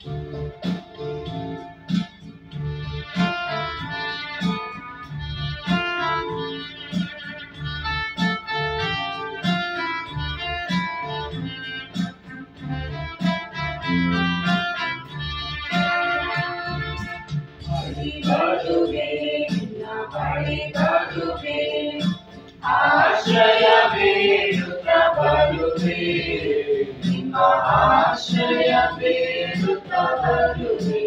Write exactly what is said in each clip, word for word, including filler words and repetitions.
ಆಶ್ರಯ ಬೇಡುತ್ತ ಬರುವೆ, ನಿಮ್ಮ ಆಶ್ರಯ ಬೇಡುತ್ತ ಬರುವೆ,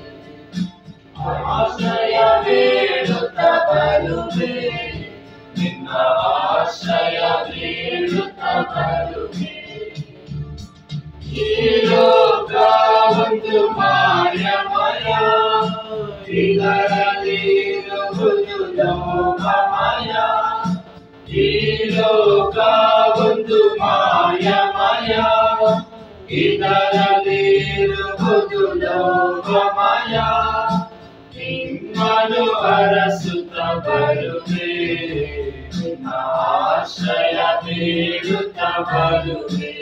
ಆಶ್ರಯ ಬೇಡುತ್ತ ಬರುವೆ, ನಿನ್ನ ಆಶ್ರಯ ಬೇಡುತ್ತ ಬರುವೆ. ಈ ಲೋಕ ಒಂದು ಮಾಯಮಯ, ಇದರಲ್ಲಿರುವುದು ಲೋಕಮಯ. ಈ ಲೋಕ ಒಂದು ಮಾಯಮಯ, ಇದರಲ್ಲಿರುವುದು ಲೋಕಮಯ. ನಿಮ್ಮನ್ನು ಅರಸುತ್ತ ಬರುವೆ, ನಿನ್ನ ಆಶ್ರಯ ಬೇಡುತ್ತ ಬರುವೆ,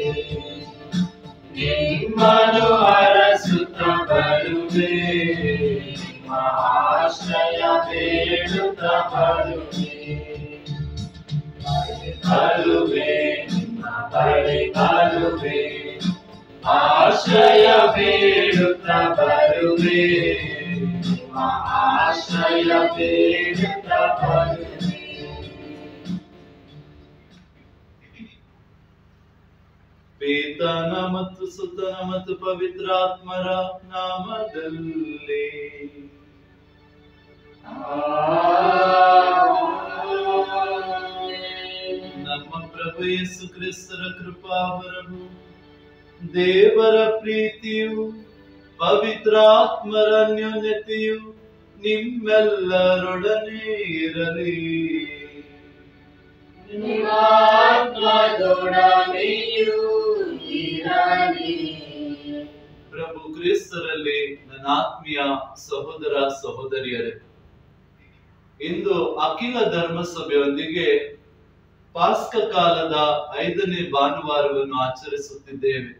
ನಿಮ್ಮನ್ನು ಅರಸುತ್ತ ಬರುವೆ, ನಿಮ್ಮ ಆಶ್ರಯ ಬೇಡುತ್ತ ಬರುವೆ. ಬರುವೆ ನಿಮ್ಮ ಬಳಿ ಬರುವೆ, ಆಶ್ರಯ ಬೇಡುತ್ತ ಬರುವೆ, ನಿಮ್ಮ ಆಶ್ರಯ ಬೇಡುತ್ತ ಬರುವೆ. ಪಿತನ ಮತ್ತು ಸುತನ ಮತ್ತು ಪವಿತ್ರಾತ್ಮರ ನಾಮದಲ್ಲಿ ನಮ್ಮ ಪ್ರಭು ಯೇಸು ಕ್ರಿಸ್ತರ ಕೃಪಾವರವು, ದೇವರ ಪ್ರೀತಿಯು, ಪವಿತ್ರಾತ್ಮರ ಅನ್ಯೋನ್ಯತೆಯು ನಿಮ್ಮೆಲ್ಲರೊಡನೆ ಇರಲಿ. ಪ್ರಭು ಕ್ರಿಸ್ತರಲ್ಲಿ ನನ್ನ ಆತ್ಮೀಯ ಸಹೋದರ ಸಹೋದರಿಯರೇ, ಇಂದು ಅಖಿಲ ಧರ್ಮ ಸಭೆಯೊಂದಿಗೆ ಪಾಸ್ಕ ಕಾಲದ ಐದನೇ ಭಾನುವಾರವನ್ನು ಆಚರಿಸುತ್ತಿದ್ದೇವೆ.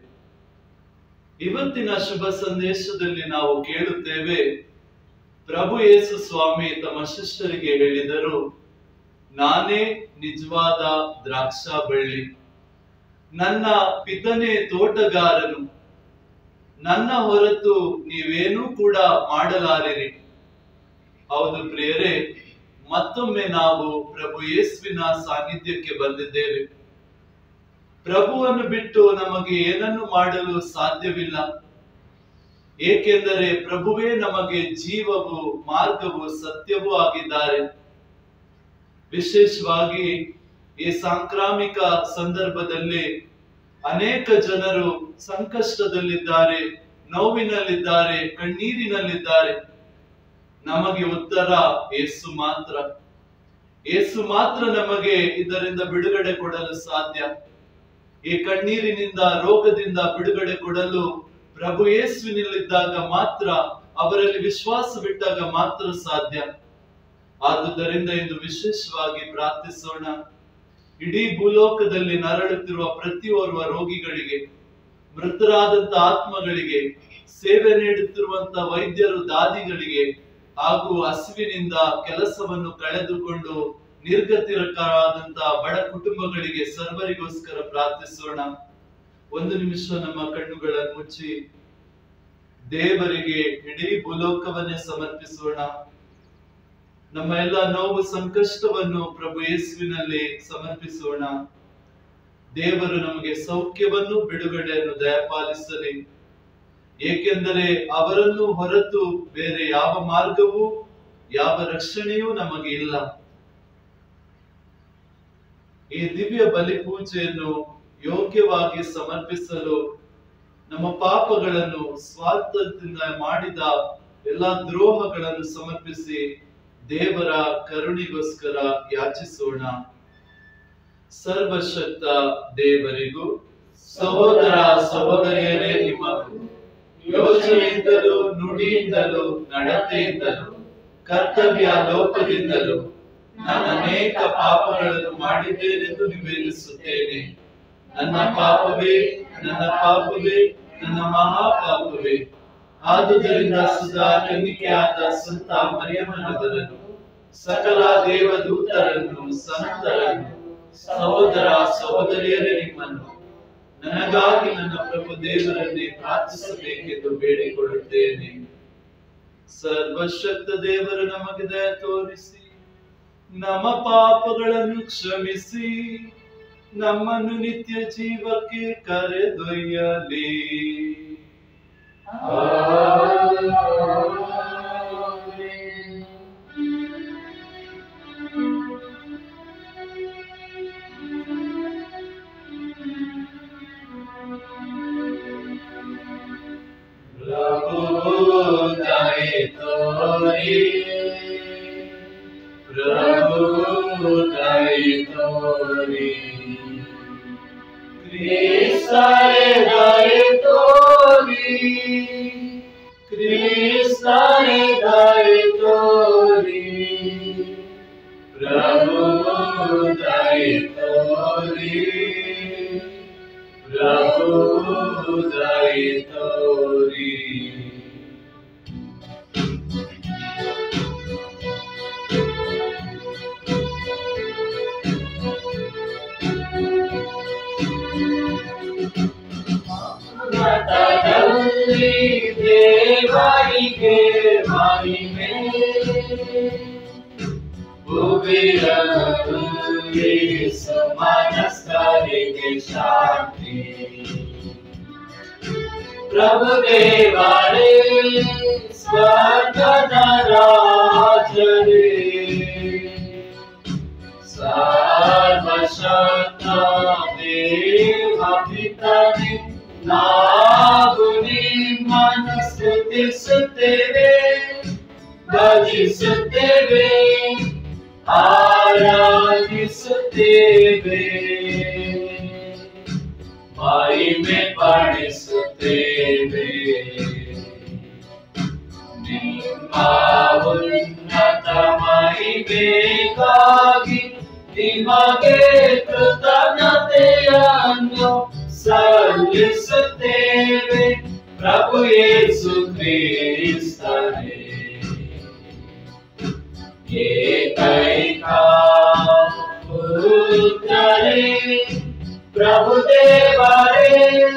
ಇವತ್ತಿನ ಶುಭ ಸಂದೇಶದಲ್ಲಿ ನಾವು ಕೇಳುತ್ತೇವೆ, ಪ್ರಭು ಯೇಸು ಸ್ವಾಮಿ ತಮ್ಮ ಶಿಷ್ಯರಿಗೆ ಹೇಳಿದರು, ನಾನೇ ನಿಜವಾದ ದ್ರಾಕ್ಷಾ ಬಳ್ಳಿ, ನನ್ನ ಪಿತನೇ ತೋಟಗಾರನು, ನನ್ನ ಹೊರತು ನೀವೇನೂ ಕೂಡ ಮಾಡಲಾರಿರಿ. ಹೌದು ಪ್ರಿಯರೇ, ಮತ್ತೊಮ್ಮೆ ನಾವು ಪ್ರಭು ಯೇಸುವಿನ ಸಾನ್ನಿಧ್ಯಕ್ಕೆ ಬಂದಿದ್ದೇವೆ. ಪ್ರಭುವನ್ನು ಬಿಟ್ಟು ನಮಗೆ ಏನನ್ನು ಮಾಡಲು ಸಾಧ್ಯವಿಲ್ಲ, ಏಕೆಂದರೆ ಪ್ರಭುವೇ ನಮಗೆ ಜೀವವು, ಮಾರ್ಗವು, ಸತ್ಯವೂ ಆಗಿದ್ದಾರೆ. ವಿಶೇಷವಾಗಿ ಈ ಸಾಂಕ್ರಾಮಿಕ ಸಂದರ್ಭದಲ್ಲಿ ಅನೇಕ ಜನರು ಸಂಕಷ್ಟದಲ್ಲಿದ್ದಾರೆ, ನೋವಿನಲ್ಲಿದ್ದಾರೆ, ಕಣ್ಣೀರಿನಲ್ಲಿದ್ದಾರೆ. ನಮಗೆ ಉತ್ತರ ಯೇಸು ಮಾತ್ರ. ಯೇಸು ಮಾತ್ರ ನಮಗೆ ಇದರಿಂದ ಬಿಡುಗಡೆ ಕೊಡಲು ಸಾಧ್ಯ. ಈ ಕಣ್ಣೀರಿನಿಂದ, ರೋಗದಿಂದ ಬಿಡುಗಡೆ ಕೊಡಲು ಪ್ರಭು ಯೇಸುವಿನಲ್ಲಿದ್ದಾಗ ಮಾತ್ರ, ಅವರಲ್ಲಿ ವಿಶ್ವಾಸವಿಟ್ಟಾಗ ಮಾತ್ರ ಸಾಧ್ಯ. ಆದುದರಿಂದ ಇಂದು ವಿಶೇಷವಾಗಿ ಪ್ರಾರ್ಥಿಸೋಣ. ಇಡೀ ಭೂಲೋಕದಲ್ಲಿ ನರಳುತ್ತಿರುವ ಪ್ರತಿಯೋರ್ವ ರೋಗಿಗಳಿಗೆ, ಮೃತರಾದಂತ ಆತ್ಮಗಳಿಗೆ, ಸೇವೆ ನೀಡುತ್ತಿರುವಂತ ವೈದ್ಯರು, ದಾದಿಗಳಿಗೆ, ಹಾಗೂ ಹಸಿವಿನಿಂದ ಕೆಲಸವನ್ನು ಕಳೆದುಕೊಂಡು ನಿರ್ಗತಿಕರಾದಂತ ಬಡ ಕುಟುಂಬಗಳಿಗೆ, ಸರ್ವರಿಗೋಸ್ಕರ ಪ್ರಾರ್ಥಿಸೋಣ. ಒಂದು ನಿಮಿಷ ನಮ್ಮ ಕಣ್ಣುಗಳನ್ನು ಮುಚ್ಚಿ ದೇವರಿಗೆ ಇಡೀ ಭೂಲೋಕವನ್ನೇ ಸಮರ್ಪಿಸೋಣ. ನಮ್ಮ ಎಲ್ಲ ನೋವು, ಸಂಕಷ್ಟವನ್ನು ಪ್ರಭು ಯೇಸುವಿನಲ್ಲಿ ಸಮರ್ಪಿಸೋಣ. ದೇವರು ನಮಗೆ ಸೌಖ್ಯವನ್ನು, ಬಿಡುಗಡೆಯನ್ನು ದಯಪಾಲಿಸಲಿ. ಏಕೆಂದರೆ ಅವರನ್ನು ಹೊರತು ಬೇರೆ ಯಾವ ಮಾರ್ಗವೂ, ಯಾವ ರಕ್ಷಣೆಯೂ ನಮಗೆ ಇಲ್ಲ. ಈ ದಿವ್ಯ ಬಲಿ ಪೂಜೆಯನ್ನು ಯೋಗ್ಯವಾಗಿ ಸಮರ್ಪಿಸಲು, ನಮ್ಮ ಪಾಪಗಳನ್ನು, ಸ್ವಾರ್ಥದಿಂದ ಮಾಡಿದ ಎಲ್ಲಾ ದ್ರೋಹಗಳನ್ನು ಸಮರ್ಪಿಸಿ ದೇವರ ಕರುಣೆಗೋಸ್ಕರ ಯಾಚಿಸೋಣ. ಸರ್ವಶಕ್ತ ದೇವರಿಗೂ ಸಹೋದರ ಸಹೋದರಿಯರೇ, ನಿಮ್ಮ ಯೋಚನೆಯಿಂದಲೂ, ನುಡಿಯಿಂದಲೂ, ನಡತೆಯಿಂದಲೂ, ಕರ್ತವ್ಯ ಲೋಪದಿಂದಲೂ ನಾನು ಅನೇಕ ಪಾಪಗಳನ್ನು ಮಾಡಿದ್ದೇನೆಂದು ನಿವೇದಿಸುತ್ತೇನೆ. ನನ್ನ ಪಾಪವೇ, ನನ್ನ ಪಾಪವೇ, ನನ್ನ ಮಹಾಪಾಪವೇ. ಆದುದರಿಂದ ಸುಧಾ ಕನ್ನಿಕೆಯಾದ ಸಂತ ಮರಿಯಮ್ಮನವರನ್ನು, ಸಕಲ ದೇವದೂತರನ್ನು, ಸಂತರನ್ನು, ಸಹೋದರ ಸಹೋದರಿಯರೇ ನಿಮ್ಮನ್ನು ನನಗಾಗಿ ನನ್ನ ಪ್ರಭು ದೇವರಲ್ಲಿ ಪ್ರಾರ್ಥಿಸಬೇಕೆಂದು ಬೇಡಿಕೊಳ್ಳುತ್ತೇನೆ. ಸರ್ವಶಕ್ತ ದೇವರು ನಮಗೆ ದಯ ತೋರಿಸಿ ನಮ್ಮ ಪಾಪಗಳನ್ನು ಕ್ಷಮಿಸಿ ನಮ್ಮನ್ನು ನಿತ್ಯ ಜೀವಕ್ಕೆ ಕರೆದೊಯ್ಯಲಿ. प्रभु दया तोरी, प्रभु दया तोरी, क्रिस्तारे दया तोरी, क्रिस्तारे दया तोरी, प्रभु दया तोरी, प्रभु दया तोरी. ಮಾತದಲ್ಲಿ ದೇವರಿಗೆ ಮಹಿಮೆ, ಭುವಿಯಲ್ಲಿ ಸುಮನಸ್ಕರಿಗೆ ಶಾಂತಿ. ಪ್ರಭು ದೇವರೇ ಸ್ವರ್ಗದ ರಾಜರೇ, ಸರ್ವಶಕ್ತ ದೇವ ಪಿತನೇ, ನಾವು ನಿಮ್ಮನ್ನು ಸ್ತುತಿಸುತ್ತೇವೆ, ಭಜಿಸುತ್ತೇವೆ, ಆರಾಧಿಸುತ್ತೇವೆ, ಮಹಿಮೆ ಪಡಿಸುತ್ತೇವೆ. ನಿಮ್ಮ ಉನ್ನತ ಮಹಿಮೆಗಾಗಿ ನಿಮಗೆ ಕೃತಜ್ಞತೆಯನ್ನು ಸಲ್ಲಿಸುತ್ತೇವೆ. ಪ್ರಭು ಯೇಸು ಕ್ರಿಸ್ತನೇ, ಏಕೈಕ ಪುತ್ರರೇ, ಪ್ರಭು ದೇವರೇ,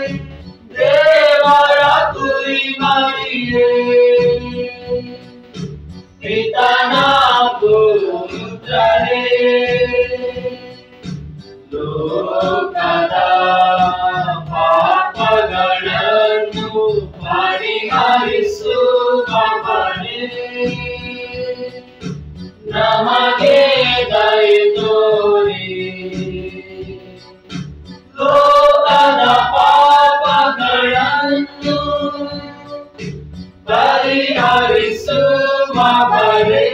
ದೇವರ ಕುರಿಮರಿಯೇ, ಪಿತನ ಪುತ್ರರೇ, ಲೋಕದ ಪಾಪಗಳನ್ನು ಪರಿಹರಿಸುವವನೇ, ನಮಗೆ ದಯೆ ತೋರಿ. ಲೋಕದ ಪಾಪಗಳನ್ನು ಪರಿಹರಿಸುವವರೇ,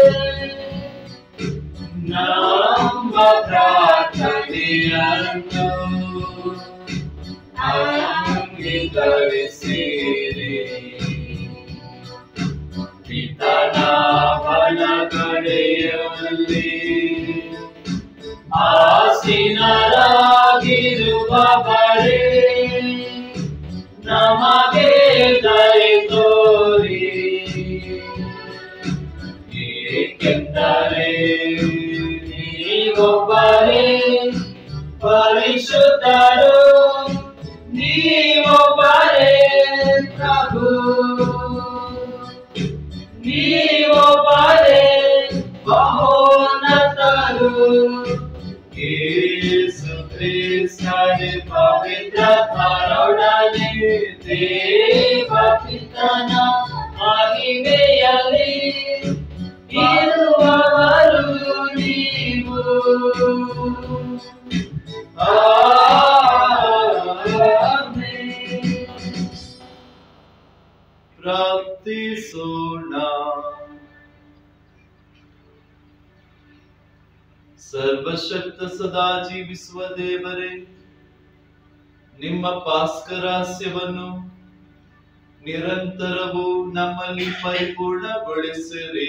ನಮ್ಮ ಪ್ರಾರ್ಥನೆಯನ್ನು ಅಂಗೀಕರಿಸಿರಿ. ಪಿತನ ಬಲಗಡೆಯಲ್ಲಿ ಆಸೀನರಾಗಿರುವವರೇ, ನಮಗೆ ದಯೆ ತೋರಿ. ಏಕೆಂದರೆ ನೀವೊಬ್ಬರೇ ಪರಿಶುದ್ಧರು, ನೀವೊಬ್ಬರೇ ಪ್ರಭು, ನೀವೊಬ್ಬರೇ ಮಹೋನ್ನತರು. ಯೇಸು ಕ್ರಿಸ್ತನೇ ಪವಿತ್ರಾತ್ಮರೊಡನೆ ದೇವ ಪಿತನ ಮಹಿಮೆಯಲ್ಲಿ ಇರುವವರು ನೀವು. ಆಮೆನ್. ಪ್ರಾರ್ಥಿಸೋಣ. ಸರ್ವಶಕ್ತ ಸದಾ ಜೀವಿಸುವ ದೇವರೇ, ನಿಮ್ಮ ಪಾಸ್ಕರಾಸ್ಯವನ್ನು ನಿರಂತರವೂ ನಮ್ಮಲ್ಲಿ ಪರಿಪೂರ್ಣಗೊಳಿಸಿರಿ.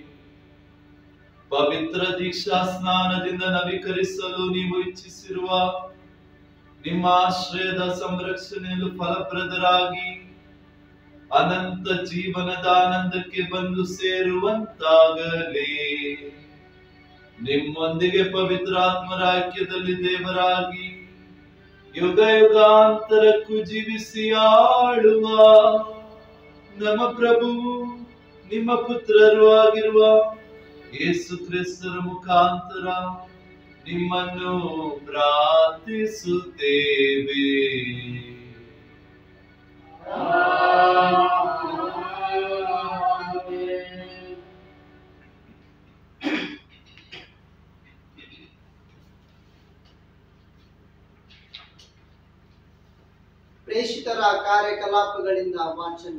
ಪವಿತ್ರ ದೀಕ್ಷಾ ಸ್ನಾನದಿಂದ ನವೀಕರಿಸಲು ನೀವು ಇಚ್ಛಿಸಿರುವ ನಿಮ್ಮ ಆಶ್ರಯದ ಸಂರಕ್ಷಣೆಯಲ್ಲಿ ಫಲಪ್ರದರಾಗಿ ಅನಂತ ಜೀವನದ ಆನಂದಕ್ಕೆ ಬಂದು ಸೇರುವಂತಾಗಲಿ. ನಿಮ್ಮೊಂದಿಗೆ ಪವಿತ್ರಾತ್ಮರ ಐಕ್ಯದಲ್ಲಿ ದೇವರಾಗಿ ಯುಗ ಯುಗಾಂತರಕ್ಕೂ ಜೀವಿಸಿ ಆಳುವ ನಮ್ಮ ಪ್ರಭುವು ನಿಮ್ಮ ಪುತ್ರರು ಆಗಿರುವ ಯೇಸು ಕ್ರಿಸ್ತರ ಮುಖಾಂತರ ನಿಮ್ಮನ್ನು ಪ್ರಾರ್ಥಿಸುತ್ತೇವೆ. ಪ್ರೇಷಿತರ ಕಾರ್ಯಕಲಾಪಗಳಿಂದ ವಾಚನ.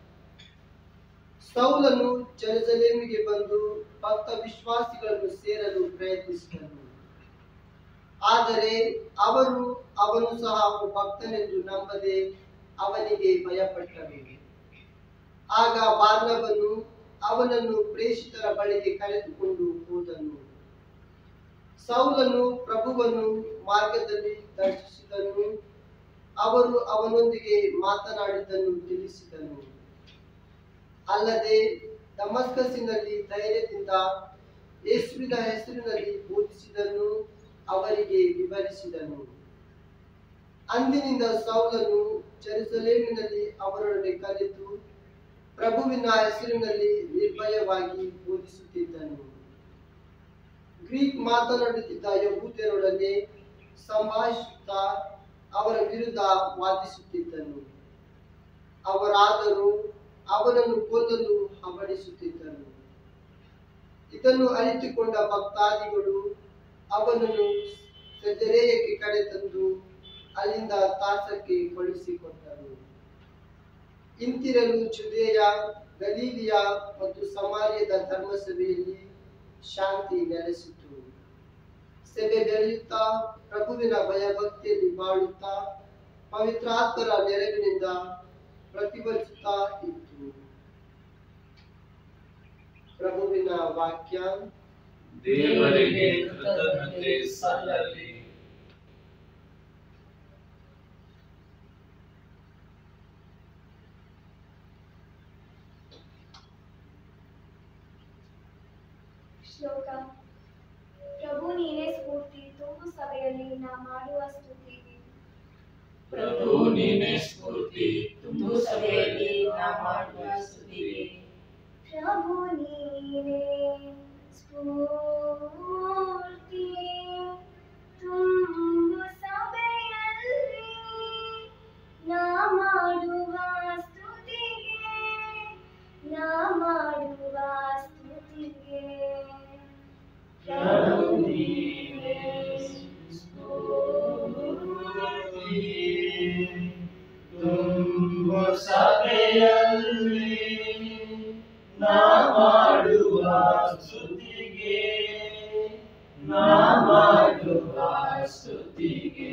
ಸೌಲನು ಜೆರುಸಲೇಮಿಗೆ ಬಂದು ಭಕ್ತ ವಿಶ್ವಾಸಿಗಳನ್ನು ಸೇರಲು ಪ್ರಯತ್ನಿಸಿದನು. ಆದರೆ ಅವರು ಅವನು ಸಹ ಭಕ್ತನೆಂದು ನಂಬದೆ ಅವನಿಗೆ ಭಯಪಟ್ಟರು. ಆಗ ಬಾರ್ನಬನು ಅವನನ್ನು ಪ್ರೇಷಿತರ ಬಳಿಗೆ ಕರೆದುಕೊಂಡು ಹೋದನು. ಸೌಲನು ಪ್ರಭುವನ್ನು ಮಾರ್ಗದಲ್ಲಿ ದರ್ಶಿಸಿದನು. ಅವರು ಅವನೊಂದಿಗೆ ಮಾತನಾಡಿದ್ದನ್ನು ತಿಳಿಸಿದನು. ಅಲ್ಲದೆ ದಮಸ್ಕಸ್ಸಿನಲ್ಲಿ ಧೈರ್ಯದಿಂದ ಯೇಸುವಿನ ಹೆಸರಿನಲ್ಲಿ ಬೋಧಿಸಿದನ್ನು ಅವರಿಗೆ ವಿವರಿಸಿದನು. ಅಂದಿನಿಂದ ಸೌಲನು ಜೆರುಸಲೇಮಿನಲ್ಲಿ ಅವರೊಡನೆ ಕಲಿತು ಪ್ರಭುವಿನ ಹೆಸರಿನಲ್ಲಿ ನಿರ್ಭಯವಾಗಿ ಬೋಧಿಸುತ್ತಿದ್ದನು. ಗ್ರೀಕ್ ಮಾತನಾಡುತ್ತಿದ್ದ ಯಹೂದ್ಯರೊಡನೆ ಸಂಭಾಷಿಸುತ್ತಾ ಅವರ ವಿರುದ್ಧ ವಾದಿಸುತ್ತಿದ್ದನು. ಅವರಾದರೂ ಅವನನ್ನು ಕೊಲ್ಲಲು ಹವಣಿಸುತ್ತಿದ್ದರು. ಇದನ್ನು ಅರಿತುಕೊಂಡ ಭಕ್ತಾದಿಗಳು ಅವನನ್ನು ಸೆಜರೇಯಕ್ಕೆ ಕರೆತಂದು ಅಲ್ಲಿಂದ ತಾರ್ಸಕ್ಕೆ ಕಳುಹಿಸಿಕೊಟ್ಟರು. ಇಂತಿರಲು ಜುದೇಯ, ಗಲೀಲಿಯ ಮತ್ತು ಸಮಾರ್ಯದ ಧರ್ಮಸಭೆಯಲ್ಲಿ ಶಾಂತಿ ನೆಲೆಸಿತು. ಸಭೆ ಬೆಳೆಯುತ್ತಾ ಪ್ರಭುವಿನ ಭಯಭಕ್ತಿಯಲ್ಲಿ ಬಾಳುತ್ತಾ ಪವಿತ್ರಾತ್ಮರ ನೆರವಿನಿಂದ ಪ್ರತಿವರ್ತಿಸುತ್ತಾ ಇತ್ತು. ಪ್ರಭುವಿನ ವಾಕ್ಯ. ದೇವರಿಗೆ ಕೃತಜ್ಞತೆ ಸಲ್ಲಲಿ. ಶ್ಲೋಕ. ಪ್ರಭು ನೀನೇ ಸ್ಫೂರ್ತಿ, ತುಂಬು ಸಭೆಯಲ್ಲಿ ನಾ ಮಾಡುವ ಸ್ತುತಿ. ಪ್ರಭು ನೀನೇ ಸ್ಫೂರ್ತಿ, ತುಂಬು ಸಭೆಯಲ್ಲಿ ನಾ ಮಾಡುವ ಸ್ತುತಿ. ಪ್ರಭು ನೀನೇ ಸ್ಫೂರ್ತಿ, ತುಂಬು ಸಭೆಯಲ್ಲಿ ನಾ ಮಾಡುವ ಸ್ತುತಿಗೆ, ನಾ ಮಾಡುವ ಸ್ತುತಿಗೆ. ಪ್ರಭು ನೀನೇ ಸ್ಫೂರ್ತಿ, ತುಂಬು ಸಭೆಯಲ್ಲಿ ನಾ ಮಾಡುವ ಸ್ತುತಿಗೆ, ನಾ ಮಾಡುವ ಸ್ತುತಿಗೆ.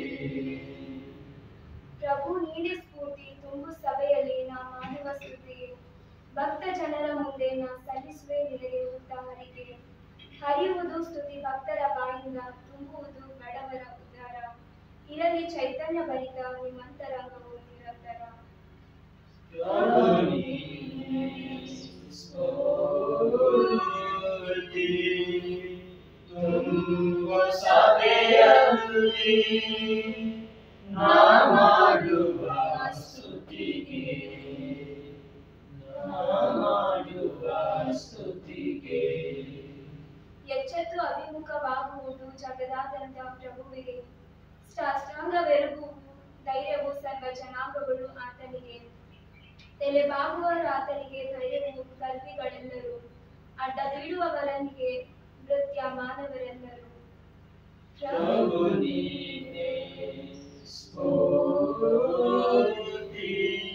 ಪ್ರಭು ನೀನೇ ಸ್ಫೂರ್ತಿ, ತುಂಬು ಸಭೆಯಲ್ಲಿ ನಾ ಮಾಡುವ ಸ್ತುತಿಗೆ. ಭಕ್ತ ಜನರ ಮುಂದೆ ನಾ ಸಲ್ಲಿಸುವೆ ನಿನಗೆ ಉದ್ಧಾರಿಗೆ. ಹರಿಯುವುದು ಸ್ತುತಿ ಭಕ್ತರ ಬಾಯಿಂದ, ತುಂಬುವುದು ಬಡವರ ಉದ್ಧಾರ. ಇರಲಿ ಚೈತನ್ಯ ಭರಿತ ನಿಮ್ಮಂತರಂಗವು ನಿರಂತರ. ಪ್ರಭು ನೀನೇ ಸ್ಫೂರ್ತಿ, ತುಂಬು ಸಭೆಯಲ್ಲಿ ನಾ ಮಾಡುವ ಸ್ತುತಿಗೆ, ನಾ ಮಾಡುವ ಸ್ತುತಿಗೆ. ಎಚ್ಚೆತ್ತು ಅಭಿಮುಖವಾಗುವುದು ಜಗದಾದಂತ ಪ್ರಭುವಿಗೆ. ಸಾಷ್ಟಾಂಗವೆರಗುವುದು ಧೈರ್ಯವು ಸರ್ವ ಜನಾಂಗಗಳು ಆತನಿಗೆ. ತಲೆಬಾಗುವರು ಆತನಿಗೆ ಧೈರ್ಯವು ಗರ್ವಿಗಳೆಲ್ಲರೂ. ಅಡ್ಡ ಬೀಳುವವರನಿಗೆ ನೃತ್ಯ ಮಾನವರೆಲ್ಲರೂ. ಪ್ರಭು ನೀನೇ ಸ್ಫೂರ್ತಿ,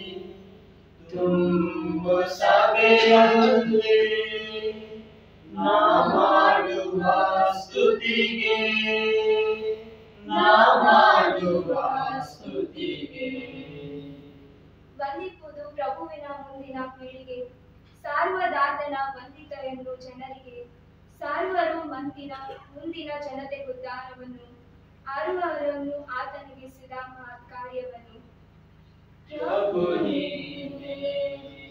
ತುಂಬು ಸಭೆಯಲ್ಲಿ ನಾ ಮಾಡುವ ಸ್ತುತಿಗೆ, ನಾ ಮಾಡುವ ಸ್ತುತಿಗೆ. ವಂದಿಪುದು ಪ್ರಭುವಿನ ಮುಂದಿನ ಪೀಳಿಗೆ. ಸಾರುವದಾತನ ವಂದಿತರೆಂದು ಜನರಿಗೆ. ಸಾರುವರು ಮಂದಿನ ಮುಂದಿನ ಜನತೆಗುದ್ಧಾರವನ್ನು. ಆರುವವರನ್ನು ಆತನಿಗೆ ಸಿದ ಮಹತ್ ಕಾರ್ಯವನ್ನು. ಪ್ರಭು ನೀನೇ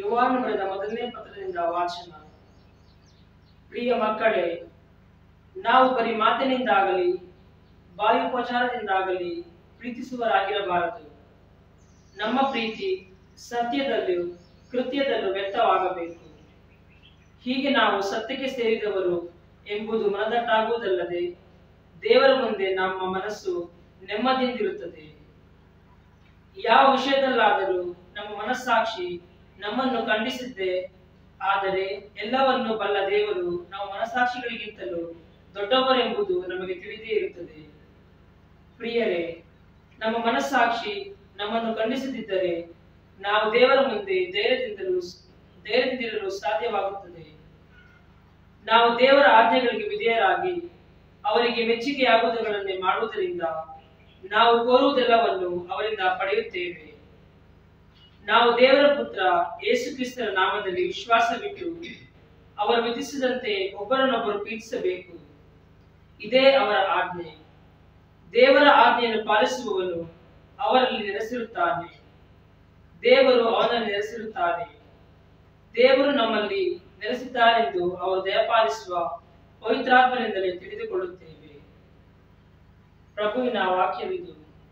ಯೋಹಾನ ಬರೆದ ಮೊದಲನೇ ಪತ್ರದಿಂದ ವಾಚನ. ಪ್ರಿಯ ಮಕ್ಕಳೇ, ನಾವು ಬರೀ ಮಾತಿನಿಂದಾಗಲಿ ಬಾಯುಪಚಾರದಿಂದಾಗಲಿ ಪ್ರೀತಿಸುವರಾಗಿರಬಾರದು. ನಮ್ಮ ಪ್ರೀತಿ ಸತ್ಯದಲ್ಲೂ ಕೃತ್ಯದಲ್ಲೂ ವ್ಯಕ್ತವಾಗಬೇಕು. ಹೀಗೆ ನಾವು ಸತ್ಯಕ್ಕೆ ಸೇರಿದವರು ಎಂಬುದು ಮನದಟ್ಟಾಗುವುದಲ್ಲದೆ ದೇವರ ಮುಂದೆ ನಮ್ಮ ಮನಸ್ಸು ನೆಮ್ಮದಿಯಿಂದಿರುತ್ತದೆ. ಯಾವ ವಿಷಯದಲ್ಲಾದರೂ ನಮ್ಮ ಮನಸ್ಸಾಕ್ಷಿ ನಮ್ಮನ್ನು ಖಂಡಿಸಿದ್ದೇ ಆದರೆ ಎಲ್ಲವನ್ನು ಬಲ್ಲ ದೇವರು ನಮ್ಮ ಮನಸ್ಸಾಕ್ಷಿಗಳಿಗಿಂತಲೂ ದೊಡ್ಡವರೆಂಬುದು ನಮಗೆ ತಿಳಿದೇ ಇರುತ್ತದೆ. ಪ್ರಿಯರೇ, ನಮ್ಮ ಮನಸ್ಸಾಕ್ಷಿ ನಮ್ಮನ್ನು ಖಂಡಿಸದಿದ್ದರೆ ನಾವು ದೇವರ ಮುಂದೆ ಧೈರ್ಯದಿಂದಲೂ ಧೈರ್ಯದಿಂದಿರಲು ಸಾಧ್ಯವಾಗುತ್ತದೆ. ನಾವು ದೇವರ ಆಜ್ಞೆಗಳಿಗೆ ವಿಧೇಯರಾಗಿ ಅವರಿಗೆ ಮೆಚ್ಚುಗೆಯಾಗುವುದಗಳನ್ನೇ ಮಾಡುವುದರಿಂದ ನಾವು ಕೋರುವುದೆಲ್ಲವನ್ನು ಅವರಿಂದ ಪಡೆಯುತ್ತೇವೆ. ನಾವು ದೇವರ ಪುತ್ರ ಯೇಸು ಕ್ರಿಸ್ತರ ನಾಮದಲ್ಲಿ ವಿಶ್ವಾಸವಿಟ್ಟು ಅವರು ವಿಧಿಸಿದಂತೆ ಒಬ್ಬರನ್ನೊಬ್ಬರು ಪ್ರೀತಿಸಬೇಕು. ಇದೇ ಅವರ ಆಜ್ಞೆ. ದೇವರ ಆಜ್ಞೆಯನ್ನು ಪಾಲಿಸುವವನು ಅವರಲ್ಲಿ ನೆಲೆಸಿರುತ್ತಾನೆ, ದೇವರು ಅವನಲ್ಲಿ ನೆಲೆಸಿರುತ್ತಾನೆ. ದೇವರು ನಮ್ಮಲ್ಲಿ ನೆಲೆಸಿದ್ದಾರೆಂದು ಅವರು ದಯಪಾಲಿಸುವ ಪವಿತ್ರಾತ್ಮನಿಂದಲೇ ತಿಳಿದುಕೊಳ್ಳುತ್ತೇವೆ. ಪ್ರಭುವಿನ ವಾಕ್ಯವಿದು.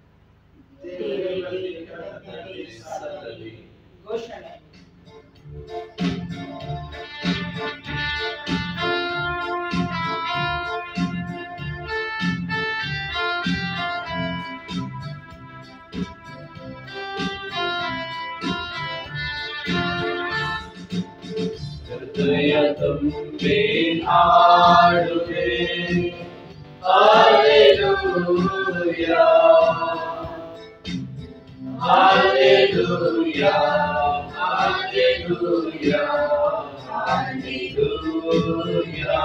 ಘೋಷಣೆ. ಹೃದಯ ತುಂಬಿ ಹಾಡುವೆ ಹಲ್ಲೆಲೂಯಾ ಹಲ್ಲೆಲೂಯಾ ಹಲ್ಲೆಲೂಯಾ ಹಲ್ಲೆಲೂಯಾ.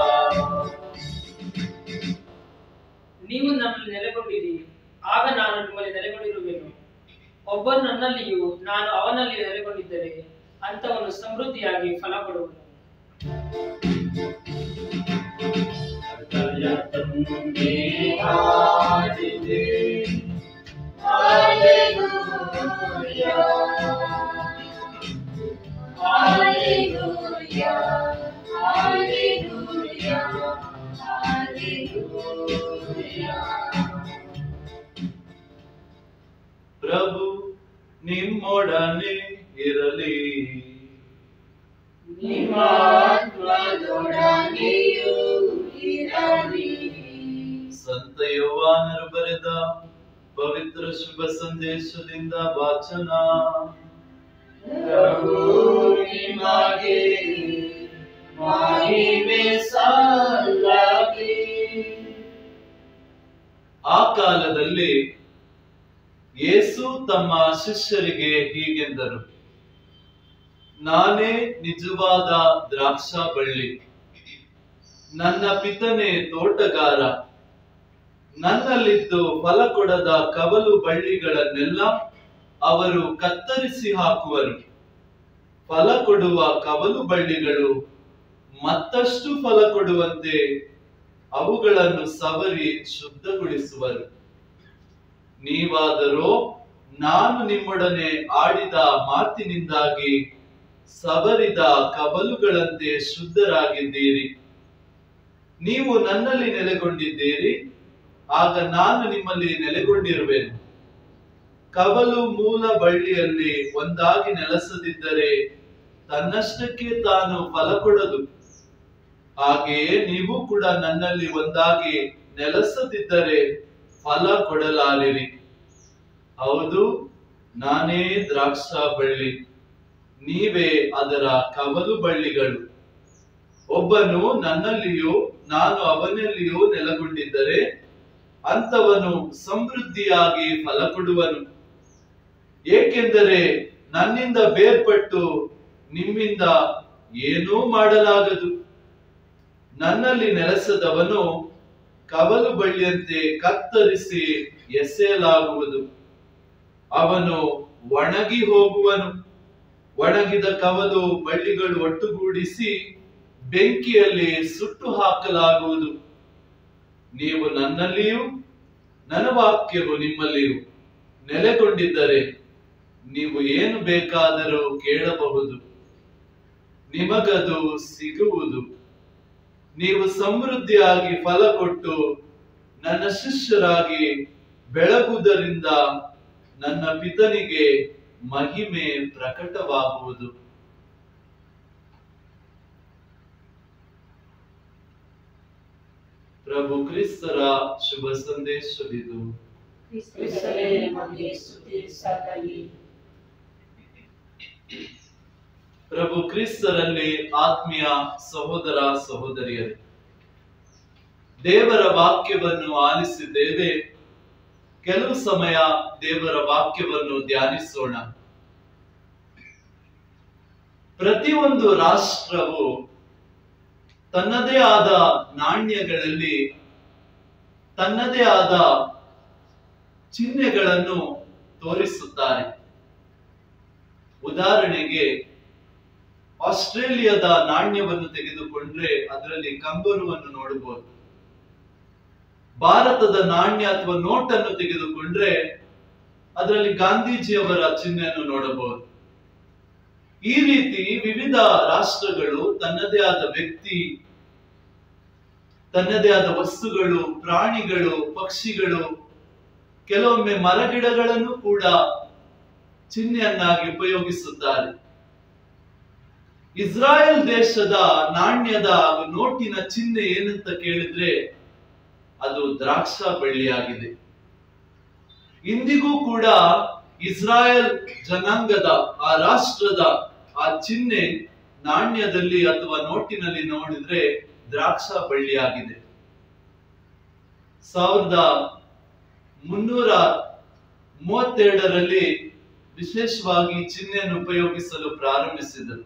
ನೀವು ನನ್ನಲ್ಲಿ ನೆಲೆಗೊಂಡಿರಿ, ಆಗ ನಾನು ನಿಮ್ಮಲ್ಲಿ ನೆಲೆಗೊಂಡಿರುವೆನು. ಒಬ್ಬನು ನನ್ನಲ್ಲಿಯೂ ನಾನು ಅವನಲ್ಲಿಯೂ ನೆಲೆಗೊಂಡಿದ್ದರೆ ಅಂತವನು ಸಮೃದ್ಧಿಯಾಗಿ ಫಲ ಕೊಡುವನು. ಹೃದಯ ತುಂಬಿ ಹಾಡಿದೆ ಹಲ್ಲೆಲೂಯಾ ಹಲ್ಲೆಲೂಯಾ ಹಲ್ಲೆಲೂಯಾ ಹಲ್ಲೆಲೂಯಾ. ಪ್ರಭು ನಿಮ್ಮೊಡನೆ ಇರಲಿ, ನಿಮ್ಮ ಆತ್ಮದೊಡನೆಯೂ ಇರಲಿ. ಸಂತ ಯೋಹಾನರು ಬರೆದ ಪವಿತ್ರ ಶುಭ ಸಂದೇಶದಿಂದ ವಾಚನ. ಪ್ರಭು ನಿಮಗೆ ಮಹಿಮೆ ಸಲ್ಲಲಿ. ಆ ಕಾಲದಲ್ಲಿ ಯೇಸು ತಮ್ಮ ಶಿಷ್ಯರಿಗೆ ಹೀಗೆಂದರು, ನಾನೇ ನಿಜವಾದ ದ್ರಾಕ್ಷಾ ಬಳ್ಳಿ, ನನ್ನ ಪಿತನೇ ತೋಟಗಾರ. ನನ್ನಲ್ಲಿದ್ದು ಫಲ ಕೊಡದ ಕವಲು ಬಳ್ಳಿಗಳನ್ನೆಲ್ಲ ಅವರು ಕತ್ತರಿಸಿ ಹಾಕುವರು. ಫಲ ಕೊಡುವ ಕವಲು ಬಳ್ಳಿಗಳು ಮತ್ತಷ್ಟು ಫಲ ಕೊಡುವಂತೆ ಅವುಗಳನ್ನು ಸವರಿ ಶುದ್ಧಗೊಳಿಸುವರು. ನೀವಾದರೋ ನಾನು ನಿಮ್ಮೊಡನೆ ಆಡಿದ ಮಾತಿನಿಂದಾಗಿ ಸವರಿದ ಕವಲುಗಳಂತೆ ಶುದ್ಧರಾಗಿದ್ದೀರಿ. ನೀವು ನನ್ನಲ್ಲಿ ನೆಲೆಗೊಂಡಿದ್ದೀರಿ, ಆಗ ನಾನು ನಿಮ್ಮಲ್ಲಿ ನೆಲೆಗೊಂಡಿರುವೆನು. ಕವಲು ಮೂಲ ಬಳ್ಳಿಯಲ್ಲಿ ಒಂದಾಗಿ ನೆಲೆಸದಿದ್ದರೆ ತನ್ನಷ್ಟಕ್ಕೆ ತಾನು ಫಲ ಕೊಡದು. ಹಾಗೆಯೇ ನೀವು ಕೂಡ ನನ್ನಲ್ಲಿ ಒಂದಾಗಿ ನೆಲೆಸದಿದ್ದರೆ ಫಲ ಕೊಡಲಾರಿರಿ. ಹೌದು, ನಾನೇ ದ್ರಾಕ್ಷಾ ಬಳ್ಳಿ, ನೀವೇ ಅದರ ಕವಲು ಬಳ್ಳಿಗಳು. ಒಬ್ಬನು ನನ್ನಲ್ಲಿಯೂ ನಾನು ಅವನಲ್ಲಿಯೂ ನೆಲೆಗೊಂಡಿದ್ದರೆ ಅಂತವನು ಸಮೃದ್ಧಿಯಾಗಿ ಫಲ ಕೊಡುವನು. ಏಕೆಂದರೆ ನನ್ನಿಂದ ಬೇರ್ಪಟ್ಟು ನಿಮ್ಮಿಂದ ಏನೂ ಮಾಡಲಾಗದು. ನನ್ನಲ್ಲಿ ನೆಲೆಸದವನು ಕವಲು ಬಳ್ಳಿಯಂತೆ ಕತ್ತರಿಸಿ ಎಸೆಯಲಾಗುವುದು. ಅವನು ಒಣಗಿ ಹೋಗುವನು. ಒಣಗಿದ ಕವಲು ಬಳ್ಳಿಗಳು ಒಟ್ಟುಗೂಡಿಸಿ ಬೆಂಕಿಯಲ್ಲಿ ಸುಟ್ಟು ಹಾಕಲಾಗುವುದು. ನೀವು ನನ್ನಲ್ಲಿಯೂ ನನ್ನ ವಾಕ್ಯವು ನಿಮ್ಮಲ್ಲಿಯೂ ನೆಲೆಗೊಂಡಿದ್ದರೆ ನೀವು ಏನು ಬೇಕಾದರೂ ಕೇಳಬಹುದು, ನಿಮಗದು ಸಿಗುವುದು. ನೀವು ಸಮೃದ್ಧಿಯಾಗಿ ಫಲ ಕೊಟ್ಟು ನನ್ನ ಶಿಷ್ಯರಾಗಿ ಬೆಳಗುವುದರಿಂದ ನನ್ನ ಪಿತನಿಗೆ ಮಹಿಮೆ ಪ್ರಕಟವಾಗುವುದು. ಪ್ರಭು ಕ್ರಿಸ್ತರ ಶುಭ ಸಂದೇಶವಿದು. ಕ್ರಿಸ್ತನೇ ನಿಮಗೆ ಸ್ತುತಿ ಸಲ್ಲಲಿ. ಪ್ರಭು ಕ್ರಿಸ್ತರಲ್ಲಿ ಆತ್ಮೀಯ ಸಹೋದರ ಸಹೋದರಿಯರು, ದೇವರ ವಾಕ್ಯವನ್ನು ಆಲಿಸಿದ್ದೇವೆ. ಕೆಲವು ಸಮಯ ದೇವರ ವಾಕ್ಯವನ್ನು ಧ್ಯಾನಿಸೋಣ. ಪ್ರತಿಯೊಂದು ರಾಷ್ಟ್ರವು ತನ್ನದೇ ಆದ ನಾಣ್ಯಗಳಲ್ಲಿ ತನ್ನದೇ ಆದ ಚಿಹ್ನೆಗಳನ್ನು ತೋರಿಸುತ್ತಾರೆ. ಉದಾಹರಣೆಗೆ ಆಸ್ಟ್ರೇಲಿಯಾದ ನಾಣ್ಯವನ್ನು ತೆಗೆದುಕೊಂಡ್ರೆ ಅದರಲ್ಲಿ ಕಂಗರುವನ್ನು ನೋಡಬಹುದು. ಭಾರತದ ನಾಣ್ಯ ಅಥವಾ ನೋಟನ್ನು ತೆಗೆದುಕೊಂಡ್ರೆ ಅದರಲ್ಲಿ ಗಾಂಧೀಜಿಯವರ ಚಿಹ್ನೆಯನ್ನು ನೋಡಬಹುದು. ಈ ರೀತಿ ವಿವಿಧ ರಾಷ್ಟ್ರಗಳು ತನ್ನದೇ ಆದ ವ್ಯಕ್ತಿ, ತನ್ನದೇ ಆದ ವಸ್ತುಗಳು, ಪ್ರಾಣಿಗಳು, ಪಕ್ಷಿಗಳು, ಕೆಲವೊಮ್ಮೆ ಮರಗಿಡಗಳನ್ನು ಕೂಡ ಚಿಹ್ನೆಯನ್ನಾಗಿ ಉಪಯೋಗಿಸುತ್ತಾರೆ. ಇಸ್ರಾಯೇಲ್ ದೇಶದ ನಾಣ್ಯದ ನೋಟಿನ ಚಿಹ್ನೆ ಏನಂತ ಕೇಳಿದ್ರೆ ಅದು ದ್ರಾಕ್ಷಾ ಬಳ್ಳಿಯಾಗಿದೆ. ಇಂದಿಗೂ ಕೂಡ ಇಸ್ರಾಯೇಲ್ ಜನಾಂಗದ ಆ ರಾಷ್ಟ್ರದ ಆ ಚಿಹ್ನೆ ನಾಣ್ಯದಲ್ಲಿ ಅಥವಾ ನೋಟಿನಲ್ಲಿ ನೋಡಿದ್ರೆ ದ್ರಾಕ್ಷಾ ಬಳ್ಳಿಯಾಗಿದೆ. ಸಾವಿರದ ಮುನ್ನೂರ ಮೂವತ್ತೆರಡರಲ್ಲಿ ವಿಶೇಷವಾಗಿ ಚಿಹ್ನೆಯನ್ನು ಉಪಯೋಗಿಸಲು ಪ್ರಾರಂಭಿಸಿದರು.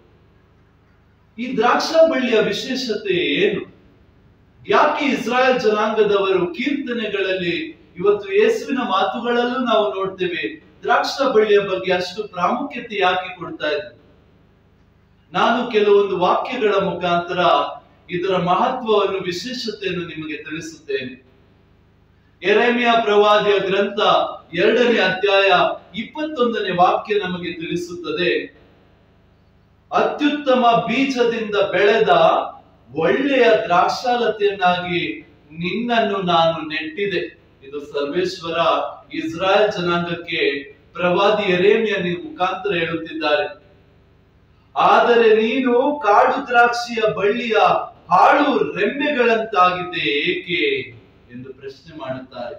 ಈ ದ್ರಾಕ್ಷಾ ಬಳ್ಳಿಯ ವಿಶೇಷತೆ ಏನು? ಯಾಕೆ ಇಸ್ರಾಯೇಲ್ ಜನಾಂಗದವರು ಕೀರ್ತನೆಗಳಲ್ಲಿ, ಇವತ್ತು ಯೇಸುವಿನ ಮಾತುಗಳಲ್ಲೂ ನಾವು ನೋಡ್ತೇವೆ, ದ್ರಾಕ್ಷಾ ಬಳ್ಳಿಯ ಬಗ್ಗೆ ಅಷ್ಟು ಪ್ರಾಮುಖ್ಯತೆ ಯಾಕೆ ಕೊಡ್ತಾ ಇದ್ರು? ನಾನು ಕೆಲವೊಂದು ವಾಕ್ಯಗಳ ಮುಖಾಂತರ ಇದರ ಮಹತ್ವವನ್ನು, ವಿಶೇಷತೆಯನ್ನು ನಿಮಗೆ ತಿಳಿಸುತ್ತೇನೆ. ಯೆರೆಮೀಯ ಪ್ರವಾದಿಯ ಗ್ರಂಥ ಎರಡನೇ ಅಧ್ಯಾಯ ಇಪ್ಪತ್ತೊಂದನೇ ವಾಕ್ಯ ನಮಗೆ ತಿಳಿಸುತ್ತದೆ, ಅತ್ಯುತ್ತಮ ಬೀಜದಿಂದ ಬೆಳೆದ ಒಳ್ಳೆಯ ದ್ರಾಕ್ಷಾಲತೆಯನ್ನಾಗಿ ನಿನ್ನನ್ನು ನಾನು ನೆಟ್ಟಿದೆ. ಇದು ಸರ್ವೇಶ್ವರ ಇಸ್ರಾಯೇಲ್ ಜನಾಂಗಕ್ಕೆ ಪ್ರವಾದಿ ಯೆರೆಮೀಯನ ಮುಖಾಂತರ ಹೇಳುತ್ತಿದ್ದಾರೆ. ಆದರೆ ನೀನು ಕಾಡು ದ್ರಾಕ್ಷಿಯ ಬಳ್ಳಿಯ ಹಾಳು ರೆಂಬೆಗಳಂತಾಗಿದೆ ಏಕೆ ಎಂದು ಪ್ರಶ್ನೆ ಮಾಡುತ್ತಾರೆ.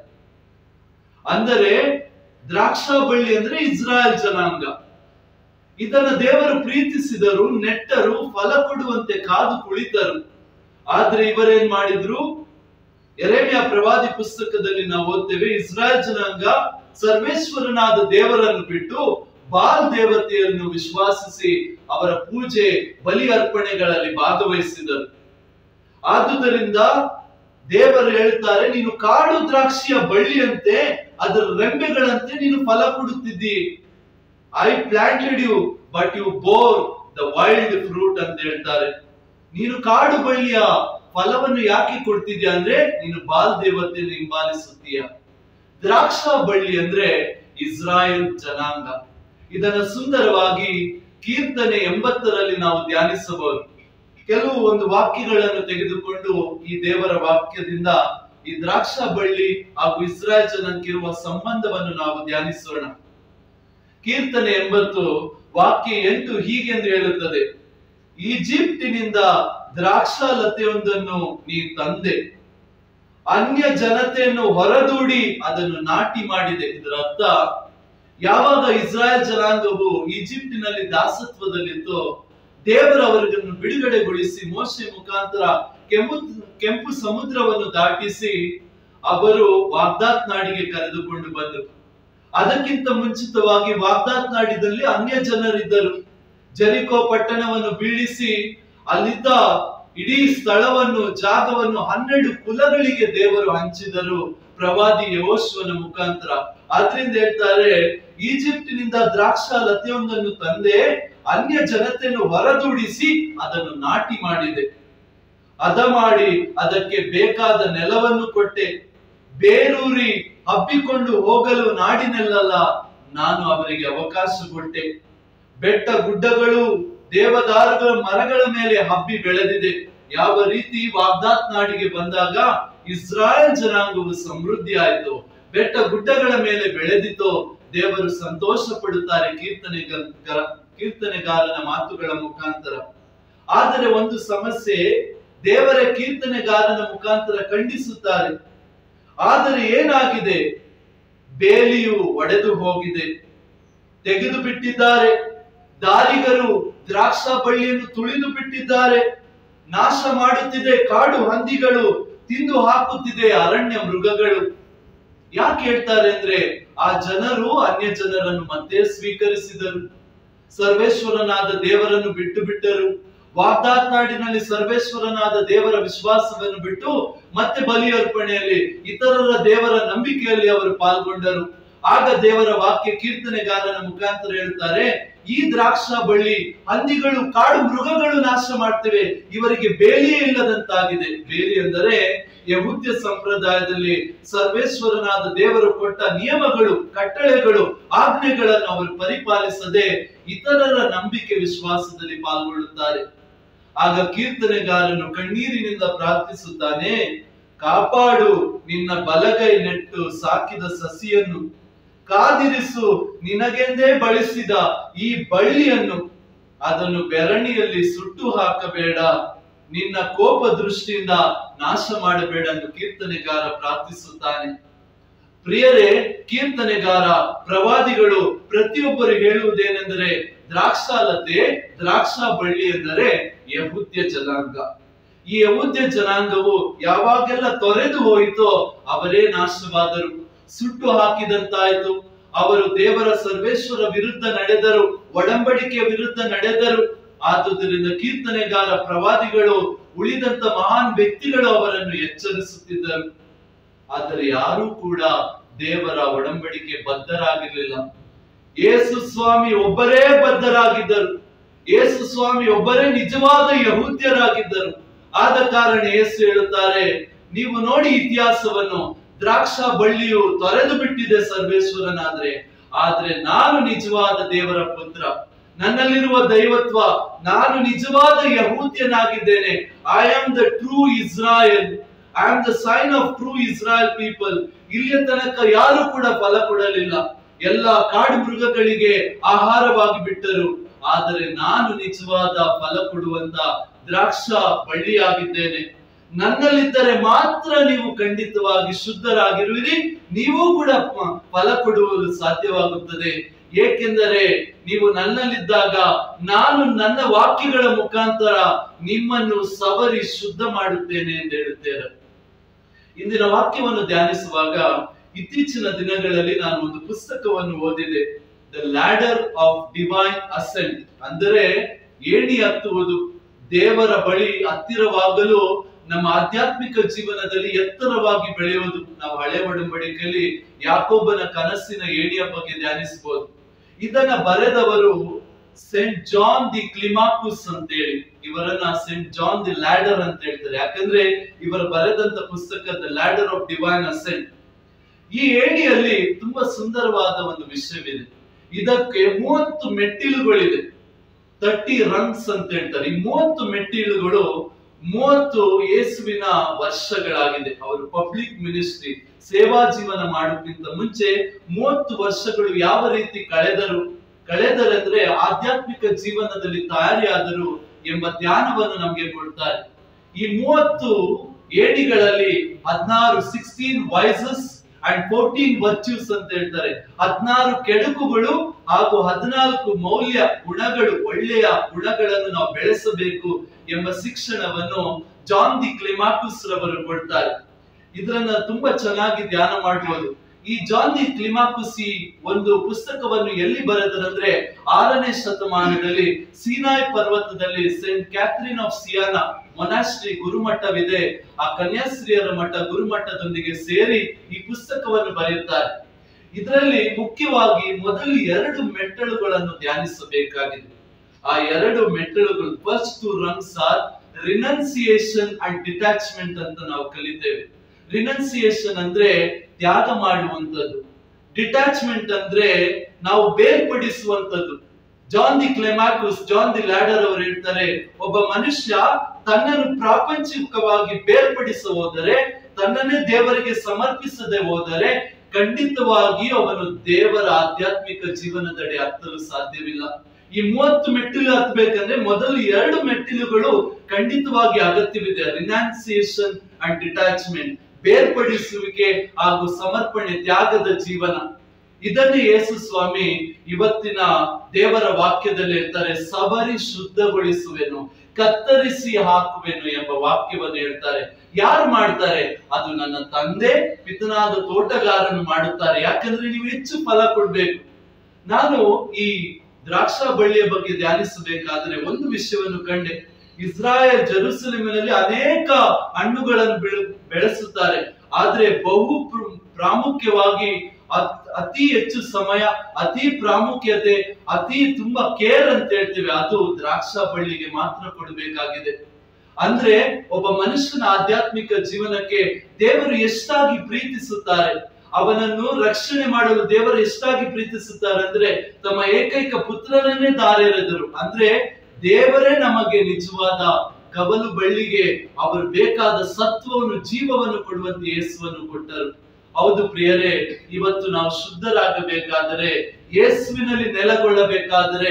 ಅಂದರೆ ದ್ರಾಕ್ಷಾ ಬಳ್ಳಿ ಅಂದ್ರೆ ಇಸ್ರಾಯೇಲ್ ಜನಾಂಗ. ಇದನ್ನ ದೇವರು ಪ್ರೀತಿಸಿದರು, ನೆಟ್ಟರು, ಫಲ ಕೊಡುವಂತೆ ಕಾದು ಕುಳಿತರು. ಆದ್ರೆ ಇವರೇನ್ ಮಾಡಿದ್ರು? ಯೆರೆಮೀಯ ಪ್ರವಾದಿ ಪುಸ್ತಕದಲ್ಲಿ ನಾವು ಓದ್ತೇವೆ, ಇಸ್ರಾಯೇಲ್ ಜನಾಂಗ ಸರ್ವೇಶ್ವರನಾದ ದೇವರನ್ನು ಬಿಟ್ಟು ಬಾಲ್ ದೇವತೆಯನ್ನು ವಿಶ್ವಾಸಿಸಿ ಅವರ ಪೂಜೆ, ಬಲಿ ಅರ್ಪಣೆಗಳಲ್ಲಿ ಭಾಗವಹಿಸಿದರು. ಆದುದರಿಂದ ದೇವರು ಹೇಳ್ತಾರೆ, ನೀನು ಕಾಡು ದ್ರಾಕ್ಷಿಯ ಬಳ್ಳಿಯಂತೆ, ಅದರ ರೆಂಬೆಗಳಂತೆ ನೀನು ಫಲ ಕೊಡುತ್ತಿದ್ದಿ. I planted you but you bore the wild fruit ಅಂತ ಹೇಳ್ತಾರೆ. ನೀನು ಕಾಡು ಬಳ್ಳಿಯ ಫಲವನ್ನು ಯಾಕೆ ಕೊಡ್ತಿದ್ಯಾ ಅಂದ್ರೆ ನೀನು ಬಾಲ್ ದೇವತೆಯನ್ನು ಹಿಂಬಾಲಿಸುತ್ತೀಯ. ದ್ರಾಕ್ಷಾ ಬಳ್ಳಿ ಅಂದ್ರೆ ಇಸ್ರಾಯೇಲ್ ಜನಾಂಗ. ಇದನ್ನ ಸುಂದರವಾಗಿ ಕೀರ್ತನೆ ಎಂಬತ್ತರಲ್ಲಿ ನಾವು ಧ್ಯಾನಿಸಬಹುದು. ಕೆಲವು ಒಂದು ವಾಕ್ಯಗಳನ್ನು ತೆಗೆದುಕೊಂಡು ಈ ದೇವರ ವಾಕ್ಯದಿಂದ ಈ ದ್ರಾಕ್ಷಾ ಬಳ್ಳಿ ಹಾಗೂ ಇಸ್ರಾಯೇಲ್ ಜನಕ್ಕಿರುವ ಸಂಬಂಧವನ್ನು ನಾವು ಧ್ಯಾನಿಸೋಣ. ಕೀರ್ತನೆ ಎಂಬತ್ತು ವಾಕ್ಯ ಎಂಟು ಹೀಗೆಂದು ಹೇಳುತ್ತದೆ, ಈಜಿಪ್ಟಿನಿಂದ ದ್ರಾಕ್ಷಾ ಲತೆಯೊಂದನ್ನು ನೀ ತಂದೆ, ಅನ್ಯ ಜನತೆಯನ್ನು ಹೊರದೂಡಿ ಅದನ್ನು ನಾಟಿ ಮಾಡಿದೆ. ಇದರ ಅರ್ಥ, ಯಾವಾಗ ಇಸ್ರಾಯೇಲ್ ಜನಾಂಗವು ಈಜಿಪ್ಟಿನಲ್ಲಿ ದಾಸತ್ವದಲ್ಲಿತ್ತು, ದೇವರು ಅವರನ್ನು ಬಿಡುಗಡೆಗೊಳಿಸಿ ಮೋಶೆ ಮುಖಾಂತರ ಕೆಂಪು ಕೆಂಪು ಸಮುದ್ರವನ್ನು ದಾಟಿಸಿ ಅವರು ವಾಗ್ದಾತ್ ನಾಡಿಗೆ ಕರೆದುಕೊಂಡು ಬಂದರು. ಅದಕ್ಕಿಂತ ಮುಂಚಿತವಾಗಿ ವಾಗ್ದಾತ್ ನಾಡಿನಲ್ಲಿ ಅನ್ಯ ಜನರಿದ್ದರು. ಜೆರಿಕೋ ಪಟ್ಟಣವನ್ನು ಬೀಳಿಸಿ ಅಲ್ಲಿದ್ದ ಇಡೀ ಸ್ಥಳವನ್ನು, ಜಾಗವನ್ನು ಹನ್ನೆರಡು ಕುಲಗಳಿಗೆ ದೇವರು ಹಂಚಿದರು ಪ್ರವಾದಿ ಯೆಹೋಶುವನ ಮುಖಾಂತರ. ಆದ್ರಿಂದ ಹೇಳ್ತಾರೆ, ಈಜಿಪ್ಟಿನಿಂದ ದ್ರಾಕ್ಷಾ ಲತೆಯೊಂದನ್ನು ತಂದೆ, ಅನ್ಯ ಜನತೆಯನ್ನು ಹೊರದೂಡಿಸಿ ಅದನ್ನು ನಾಟಿ ಮಾಡಿದೆ. ಅದ ಮಾಡಿ ಅದಕ್ಕೆ ಬೇಕಾದ ನೆಲವನ್ನು ಕೊಟ್ಟೆ. ಬೇರೂರಿ ಹಬ್ಬಿಕೊಂಡು ಹೋಗಲು ನಾಡಿನೆಲ್ಲ ನಾನು ಅವರಿಗೆ ಅವಕಾಶ ಕೊಟ್ಟೆ. ಬೆಟ್ಟ ಗುಡ್ಡಗಳು ದೇವದಾರುಗಳ ಮರಗಳ ಮೇಲೆ ಹಬ್ಬಿ ಬೆಳೆದಿದೆ. ಯಾವ ರೀತಿ ವಾಗ್ದಾತ್ ನಾಡಿಗೆ ಬಂದಾಗ ಇಸ್ರಾಯೇಲ್ ಜನಾಂಗವು ಸಮೃದ್ಧಿ ಆಯಿತು, ಬೆಟ್ಟ ಗುಡ್ಡಗಳ ಮೇಲೆ ಬೆಳೆದಿತ್ತು, ದೇವರು ಸಂತೋಷ ಪಡುತ್ತಾರೆ ಕೀರ್ತನೆಗಾರ ಕೀರ್ತನೆಗಾರನ ಮಾತುಗಳ ಮುಖಾಂತರ. ಆದರೆ ಒಂದು ಸಮಸ್ಯೆ, ದೇವರ ಕೀರ್ತನೆಗಾರನ ಮುಖಾಂತರ ಖಂಡಿಸುತ್ತಾರೆ. ಆದರೆ ಏನಾಗಿದೆ? ಬೇಲಿಯು ಒಡೆದು ಹೋಗಿದೆ, ತೆಗೆದು ಬಿಟ್ಟಿದ್ದಾರೆ. ದಾರಿಗರು ದ್ರಾಕ್ಷ ಬಳ್ಳಿಯನ್ನು ತುಳಿದು ಬಿಟ್ಟಿದ್ದಾರೆ. ನಾಶ ಮಾಡುತ್ತಿದೆ ಕಾಡು ಹಂದಿಗಳು, ತಿಂದು ಹಾಕುತ್ತಿದೆ ಅರಣ್ಯ ಮೃಗಗಳು. ಯಾಕೆ ಹೇಳ್ತಾರೆ ಅಂದ್ರೆ, ಆ ಜನರು ಅನ್ಯ ಜನರನ್ನು ಮತ್ತೆ ಸ್ವೀಕರಿಸಿದರು, ಸರ್ವೇಶ್ವರನಾದ ದೇವರನ್ನು ಬಿಟ್ಟು ಬಿಟ್ಟರು. ವಾಗ್ದಾತ್ ನಾಡಿನಲ್ಲಿ ಸರ್ವೇಶ್ವರನಾದ ದೇವರ ವಿಶ್ವಾಸವನ್ನು ಬಿಟ್ಟು ಮತ್ತೆ ಬಲಿ ಅರ್ಪಣೆಯಲ್ಲಿ ಇತರರ ದೇವರ ನಂಬಿಕೆಯಲ್ಲಿ ಅವರು ಪಾಲ್ಗೊಂಡರು. ಆಗ ದೇವರ ವಾಕ್ಯ ಕೀರ್ತನೆಗಾರನ ಮುಖಾಂತರ ಹೇಳ್ತಾರೆ, ಈ ದ್ರಾಕ್ಷ ಬಳ್ಳಿ ಹಂದಿಗಳು ಕಾಡು ಮೃಗಗಳು ನಾಶ ಮಾಡ್ತವೆ, ಇವರಿಗೆ ಬೇಲಿಯೇ ಇಲ್ಲದಂತಾಗಿದೆ. ಬೇಲಿ ಅಂದರೆ ಯಹೂದ್ಯ ಸಂಪ್ರದಾಯದಲ್ಲಿ ಸರ್ವೇಶ್ವರನಾದ ದೇವರು ಕೊಟ್ಟ ನಿಯಮಗಳು, ಕಟ್ಟಳೆಗಳು, ಆಜ್ಞೆಗಳನ್ನು ಅವರು ಪರಿಪಾಲಿಸದೆ ಇತರರ ನಂಬಿಕೆ ವಿಶ್ವಾಸದಲ್ಲಿ ಪಾಲ್ಗೊಳ್ಳುತ್ತಾರೆ. ಆಗ ಕೀರ್ತನೆಗಾರನು ಕಣ್ಣೀರಿನಿಂದ ಪ್ರಾರ್ಥಿಸುತ್ತಾನೆ, ಕಾಪಾಡು ನಿನ್ನ ಬಲಗೈ ನೆಟ್ಟು ಸಾಕಿದ ಸಸಿಯನ್ನು, ಕಾದಿರಿಸು ನಿನಗೆಂದೇ ಬಳಸಿದ ಈ ಬಳ್ಳಿಯನ್ನು, ಅದನ್ನು ಬೆರಣಿಯಲ್ಲಿ ಸುಟ್ಟು ಹಾಕಬೇಡ, ನಿನ್ನ ಕೋಪ ದೃಷ್ಟಿಯಿಂದ ನಾಶ ಮಾಡಬೇಡ ಎಂದು ಕೀರ್ತನೆಗಾರ ಪ್ರಾರ್ಥಿಸುತ್ತಾನೆ. ಪ್ರಿಯರೇ, ಕೀರ್ತನೆಗಾರ, ಪ್ರವಾದಿಗಳು ಪ್ರತಿಯೊಬ್ಬರು ಹೇಳುವುದೇನೆಂದರೆ, ದ್ರಾಕ್ಷಾಲತೆ, ದ್ರಾಕ್ಷ ಬಳ್ಳಿ ಎಂದರೆ ಯಹೂದ್ಯ ಜನಾಂಗ. ಈ ಯಹೂದ್ಯ ಜನಾಂಗವು ಯಾವಾಗೆಲ್ಲ ತೊರೆದು ಹೋಯಿತೋ ಅವರೇ ನಾಶವಾದರು, ಸುಟ್ಟು ಹಾಕಿದಂತಾಯಿತು. ಅವರು ದೇವರ ಸರ್ವೇಶ್ವರ ವಿರುದ್ಧ ನಡೆದರು, ಒಡಂಬಡಿಕೆಯ ವಿರುದ್ಧ ನಡೆದರು. ಆದುದರಿಂದ ಕೀರ್ತನೆಗಾರ, ಪ್ರವಾದಿಗಳು, ಉಳಿದಂತ ಮಹಾನ್ ವ್ಯಕ್ತಿಗಳು ಅವರನ್ನು ಎಚ್ಚರಿಸುತ್ತಿದ್ದರು. ಆದರೆ ಯಾರೂ ಕೂಡ ದೇವರ ಒಡಂಬಡಿಕೆ ಬದ್ಧರಾಗಿರಲಿಲ್ಲ. ಯೇಸು ಸ್ವಾಮಿ ಒಬ್ಬರೇ ಬದ್ಧರಾಗಿದ್ದರು. ಯೇಸು ಸ್ವಾಮಿ ಒಬ್ಬರೇ ನಿಜವಾದ ಯಹೂದ್ಯರಾಗಿದ್ದರು. ಆದ ಕಾರಣ ಯೇಸು ಹೇಳುತ್ತಾರೆ, ನೀವು ನೋಡಿ ಇತಿಹಾಸವನ್ನು, ದ್ರಾಕ್ಷ ಬಳ್ಳಿಯು ತೊರೆದು ಬಿಟ್ಟಿದೆ ಸರ್ವೇಶ್ವರನಾದ್ರೆ, ಆದ್ರೆ ನಾನು ನಿಜವಾದ ದೇವರ ಪುತ್ರ, ನನ್ನಲ್ಲಿರುವ ದೈವತ್ವ, ನಾನು ನಿಜವಾದ ಯಹೂದ್ಯನಾಗಿದ್ದೇನೆ. I am the true Israel, I am the son of true Israel people. ಇಲ್ಲಿಯ ತನಕ ಯಾರು ಕೂಡ ಫಲ ಕೊಡಲಿಲ್ಲ, ಎಲ್ಲ ಕಾಡು ಮೃಗಗಳಿಗೆ ಆಹಾರವಾಗಿ ಬಿಟ್ಟರು. ಆದರೆ ನಾನು ನಿಜವಾದ ಫಲ ಕೊಡುವಂತ ದ್ರಾಕ್ಷ ಬಳ್ಳಿಯಾಗಿದ್ದೇನೆ. ನನ್ನಲ್ಲಿದ್ದರೆ ಮಾತ್ರ ನೀವು ಖಂಡಿತವಾಗಿ ಶುದ್ಧರಾಗಿರುವಿರಿ, ನೀವು ಕೂಡ ಫಲ ಕೊಡುವುದು ಸಾಧ್ಯವಾಗುತ್ತದೆ. ಏಕೆಂದರೆ ನೀವು ನನ್ನಲ್ಲಿದ್ದಾಗ ನಾನು ನನ್ನ ವಾಕ್ಯಗಳ ಮುಖಾಂತರ ನಿಮ್ಮನ್ನು ಸವರಿ ಶುದ್ಧ ಮಾಡುತ್ತೇನೆ ಎಂದು ಹೇಳುತ್ತೇನೆ. ಇಂದಿನ ವಾಕ್ಯವನ್ನು ಧ್ಯಾನಿಸುವಾಗ ಇತ್ತೀಚಿನ ದಿನಗಳಲ್ಲಿ ನಾನು ಒಂದು ಪುಸ್ತಕವನ್ನು ಓದಿದೆ, the ladder of divine ascent, ಅಂದರೆ ಏಣಿ ಹತ್ತುವುದು. ದೇವರ ಬಳಿ ಹತ್ತಿರವಾಗಲು ನಮ್ಮ ಆಧ್ಯಾತ್ಮಿಕ ಜೀವನದಲ್ಲಿ ಎತ್ತರವಾಗಿ ಬೆಳೆಯುವುದು. ನಾವು ಹಳೆ ಒಡಂಬಡಿಕೆಯಲ್ಲಿ ಯಾಕೋಬನ ಕನಸಿನ ಏಣಿಯ ಬಗ್ಗೆ ಧ್ಯಾನಿಸಬಹುದು. ಇದನ್ನ ಬರೆದವರು ಸೆಂಟ್ ಜಾನ್ ದಿ ಕ್ಲಿಮಾಕುಸ್ ಅಂತೇಳಿ, ಇವರನ್ನ ಸೆಂಟ್ ಜಾನ್ ದಿ ಲ್ಯಾಡರ್ ಅಂತ ಹೇಳ್ತಾರೆ. ಯಾಕಂದ್ರೆ ಇವರು ಬರೆದಂತ ಪುಸ್ತಕ the ladder of divine ascent. ಈ ಏಣಿಯಲ್ಲಿ ತುಂಬಾ ಸುಂದರವಾದ ಒಂದು ವಿಷಯವಿದೆ. ಇದಕ್ಕೆ ಮೂವತ್ತು ಮೆಟ್ಟಿಲುಗಳಿದೆ, ತರ್ಟಿ ರನ್ಸ್ ಅಂತ ಹೇಳ್ತಾರೆ. ಈ ಮೂವತ್ತು ಮೆಟ್ಟಿಲುಗಳು ಮೂವತ್ತು ಯೇಸುವಿನ ವರ್ಷಗಳಾಗಿದೆ. ಅವರು ಪಬ್ಲಿಕ್ ಮಿನಿಸ್ಟ್ರಿ, ಸೇವಾ ಜೀವನ ಮಾಡೋಕ್ಕಿಂತ ಮುಂಚೆ ಮೂವತ್ತು ವರ್ಷಗಳು ಯಾವ ರೀತಿ ಕಳೆದರು ಕಳೆದರೆಂದ್ರೆ ಆಧ್ಯಾತ್ಮಿಕ ಜೀವನದಲ್ಲಿ ತಯಾರಿಯಾದರು ಎಂಬ ಧ್ಯಾನವನ್ನು ನಮಗೆ ಕೊಡ್ತಾರೆ. ಈ ಮೂವತ್ತು ಏಣಿಗಳಲ್ಲಿ ಹದಿನಾರು sixteen vices and fourteen virtues ಅಂತ ಹೇಳ್ತಾರೆ. ಹದಿನಾರು ಕೆಡುಕುಗಳು ಹಾಗೂ ಹದಿನಾಲ್ಕು ಮೌಲ್ಯ ಗುಣಗಳು, ಒಳ್ಳೆಯ ಗುಣಗಳನ್ನು ನಾವು ಬೆಳೆಸಬೇಕು ಎಂಬ ಶಿಕ್ಷಣವನ್ನು ಜಾನ್ ದಿ ಕ್ಲಿಮಾಕುಸ್ ರವರು ಕೊಡ್ತಾರೆ. ಇದನ್ನ ತುಂಬಾ ಚೆನ್ನಾಗಿ ಧ್ಯಾನ ಮಾಡಬಹುದು. ಈ ಜಾನ್ ದಿ ಕ್ಲಿಮಾಕುಸ್ ಈ ಒಂದು ಪುಸ್ತಕವನ್ನು ಎಲ್ಲಿ ಬರೆದರಂದ್ರೆ ಆರನೇ ಶತಮಾನದಲ್ಲಿ ಸೀನಾಯ್ ಪರ್ವತದಲ್ಲಿ saint Catherine of Siena monastery ಗುರುಮಠವಿದೆ. ಆ ಕನ್ಯಾಸ್ತ್ರೀಯರ ಮಠ ಗುರುಮಠದೊಂದಿಗೆ ಸೇರಿ ಈ ಪುಸ್ತಕವನ್ನು ಬರೆಯುತ್ತಾರೆ. ಇದರಲ್ಲಿ ಮುಖ್ಯವಾಗಿ ಮೊದಲು ಎರಡು ಮೆಟ್ಟಲುಗಳನ್ನು ಧ್ಯಾನಿಸಬೇಕಾಗಿದೆ. ಆ ಎರಡು ಮೆಟ್ಟಲುಗಳು, first two rungs are renunciation and detachment ಅಂತ ನಾವು ಕಲಿತೇವೆ. ರಿನನ್ಸಿಯೇಷನ್ ಅಂದ್ರೆ ತ್ಯಾಗ ಮಾಡುವಂತದ್ದು, ಡಿಟ್ಯಾಚ್ಮೆಂಟ್ ಅಂದ್ರೆ ನಾವು ಬೇರ್ಪಡಿಸುವಂತದ್ದು. John the Climacus, John the ladder ಅವರು ಹೇಳ್ತಾರೆ, ಒಬ್ಬ ಮನುಷ್ಯ ತನ್ನನ್ನು ಪ್ರಾಪಂಚಿಕವಾಗಿ ಬೇರ್ಪಡಿಸ ಹೋದರೆ, ತನ್ನನ್ನೇ ದೇವರಿಗೆ ಸಮರ್ಪಿಸದೆ ಹೋದರೆ ಖಂಡಿತವಾಗಿ ಅವನು ದೇವರ ಆಧ್ಯಾತ್ಮಿಕ ಜೀವನದಡಿ ಹತ್ತಲು ಸಾಧ್ಯವಿಲ್ಲ. ಈ ಮೂವತ್ತು ಮೆಟ್ಟಿಲು ಹತ್ತಬೇಕಂದ್ರೆ ಮೊದಲು ಎರಡು ಮೆಟ್ಟಿಲುಗಳು ಖಂಡಿತವಾಗಿ ಅಗತ್ಯವಿದೆ. ರಿನಾನ್ಸಿಯೇಷನ್ ಅಂಡ್ ಡಿಟ್ಯಾಚ್ಮೆಂಟ್, ಬೇರ್ಪಡಿಸುವಿಕೆ ಹಾಗೂ ಸಮರ್ಪಣೆ, ತ್ಯಾಗದ ಜೀವನ. ಇದನ್ನೇ ಯೇಸು ಸ್ವಾಮಿ ಇವತ್ತಿನ ದೇವರ ವಾಕ್ಯದಲ್ಲಿ ಹೇಳ್ತಾರೆ, ಸವರಿ ಶುದ್ಧಗೊಳಿಸುವೆನು, ಕತ್ತರಿಸಿ ಹಾಕುವೆನು ಎಂಬ ವಾಕ್ಯವನ್ನು ಹೇಳ್ತಾರೆ. ಯಾರು ಮಾಡ್ತಾರೆ? ಅದು ನನ್ನ ತಂದೆ ಪಿತನಾದ ತೋಟಗಾರನು ಮಾಡುತ್ತಾರೆ. ಯಾಕಂದ್ರೆ ನೀವು ಹೆಚ್ಚು ಫಲ ಕೊಡ್ಬೇಕು. ನಾನು ಈ ದ್ರಾಕ್ಷಾ ಬಳ್ಳಿಯ ಬಗ್ಗೆ ಧ್ಯಾನಿಸಬೇಕಾದ್ರೆ ಒಂದು ವಿಷಯವನ್ನು ಕಂಡೆ. ಇಸ್ರಾಯೇಲ್ ಜೆರುಸಲೇಮಿನಲ್ಲಿ ಅನೇಕ ಹಣ್ಣುಗಳನ್ನು ಬೆಳೆಸುತ್ತಾರೆ, ಆದ್ರೆ ಬಹು ಪ್ರಾಮುಖ್ಯವಾಗಿ ಅತಿ ಹೆಚ್ಚು ಸಮಯ, ಅತಿ ಪ್ರಾಮುಖ್ಯತೆ, ಅತಿ ತುಂಬಾ ಕೇರ್ ಅಂತ ಹೇಳ್ತೀವಿ, ಅದು ದ್ರಾಕ್ಷಾ ಬಳ್ಳಿಗೆ ಮಾತ್ರ ಕೊಡಬೇಕಾಗಿದೆ. ಅಂದ್ರೆ ಒಬ್ಬ ಮನುಷ್ಯನ ಆಧ್ಯಾತ್ಮಿಕ ಜೀವನಕ್ಕೆ ದೇವರು ಎಷ್ಟಾಗಿ ಪ್ರೀತಿಸುತ್ತಾರೆ, ಅವನನ್ನು ರಕ್ಷಣೆ ಮಾಡಲು ದೇವರು ಎಷ್ಟಾಗಿ ಪ್ರೀತಿಸುತ್ತಾರೆ ಅಂದ್ರೆ ತಮ್ಮ ಏಕೈಕ ಪುತ್ರನನ್ನೇ ದಾರೆರೆದರು. ಅಂದ್ರೆ ದೇವರೇ ನಮಗೆ ನಿಜವಾದ ಕವಲು ಬಳ್ಳಿಗೆ ಅವರು ಬೇಕಾದ ಸತ್ವವನ್ನು, ಜೀವವನ್ನು ಕೊಡುವಂತೆ ಯೇಸುವನ್ನು ಕೊಟ್ಟರು. ಹೌದು ಪ್ರಿಯರೇ, ಇವತ್ತು ನಾವು ಶುದ್ಧರಾಗಬೇಕಾದರೆ, ಯೇಸುವಿನಲ್ಲಿ ನೆಲೆಗೊಳ್ಳಬೇಕಾದರೆ,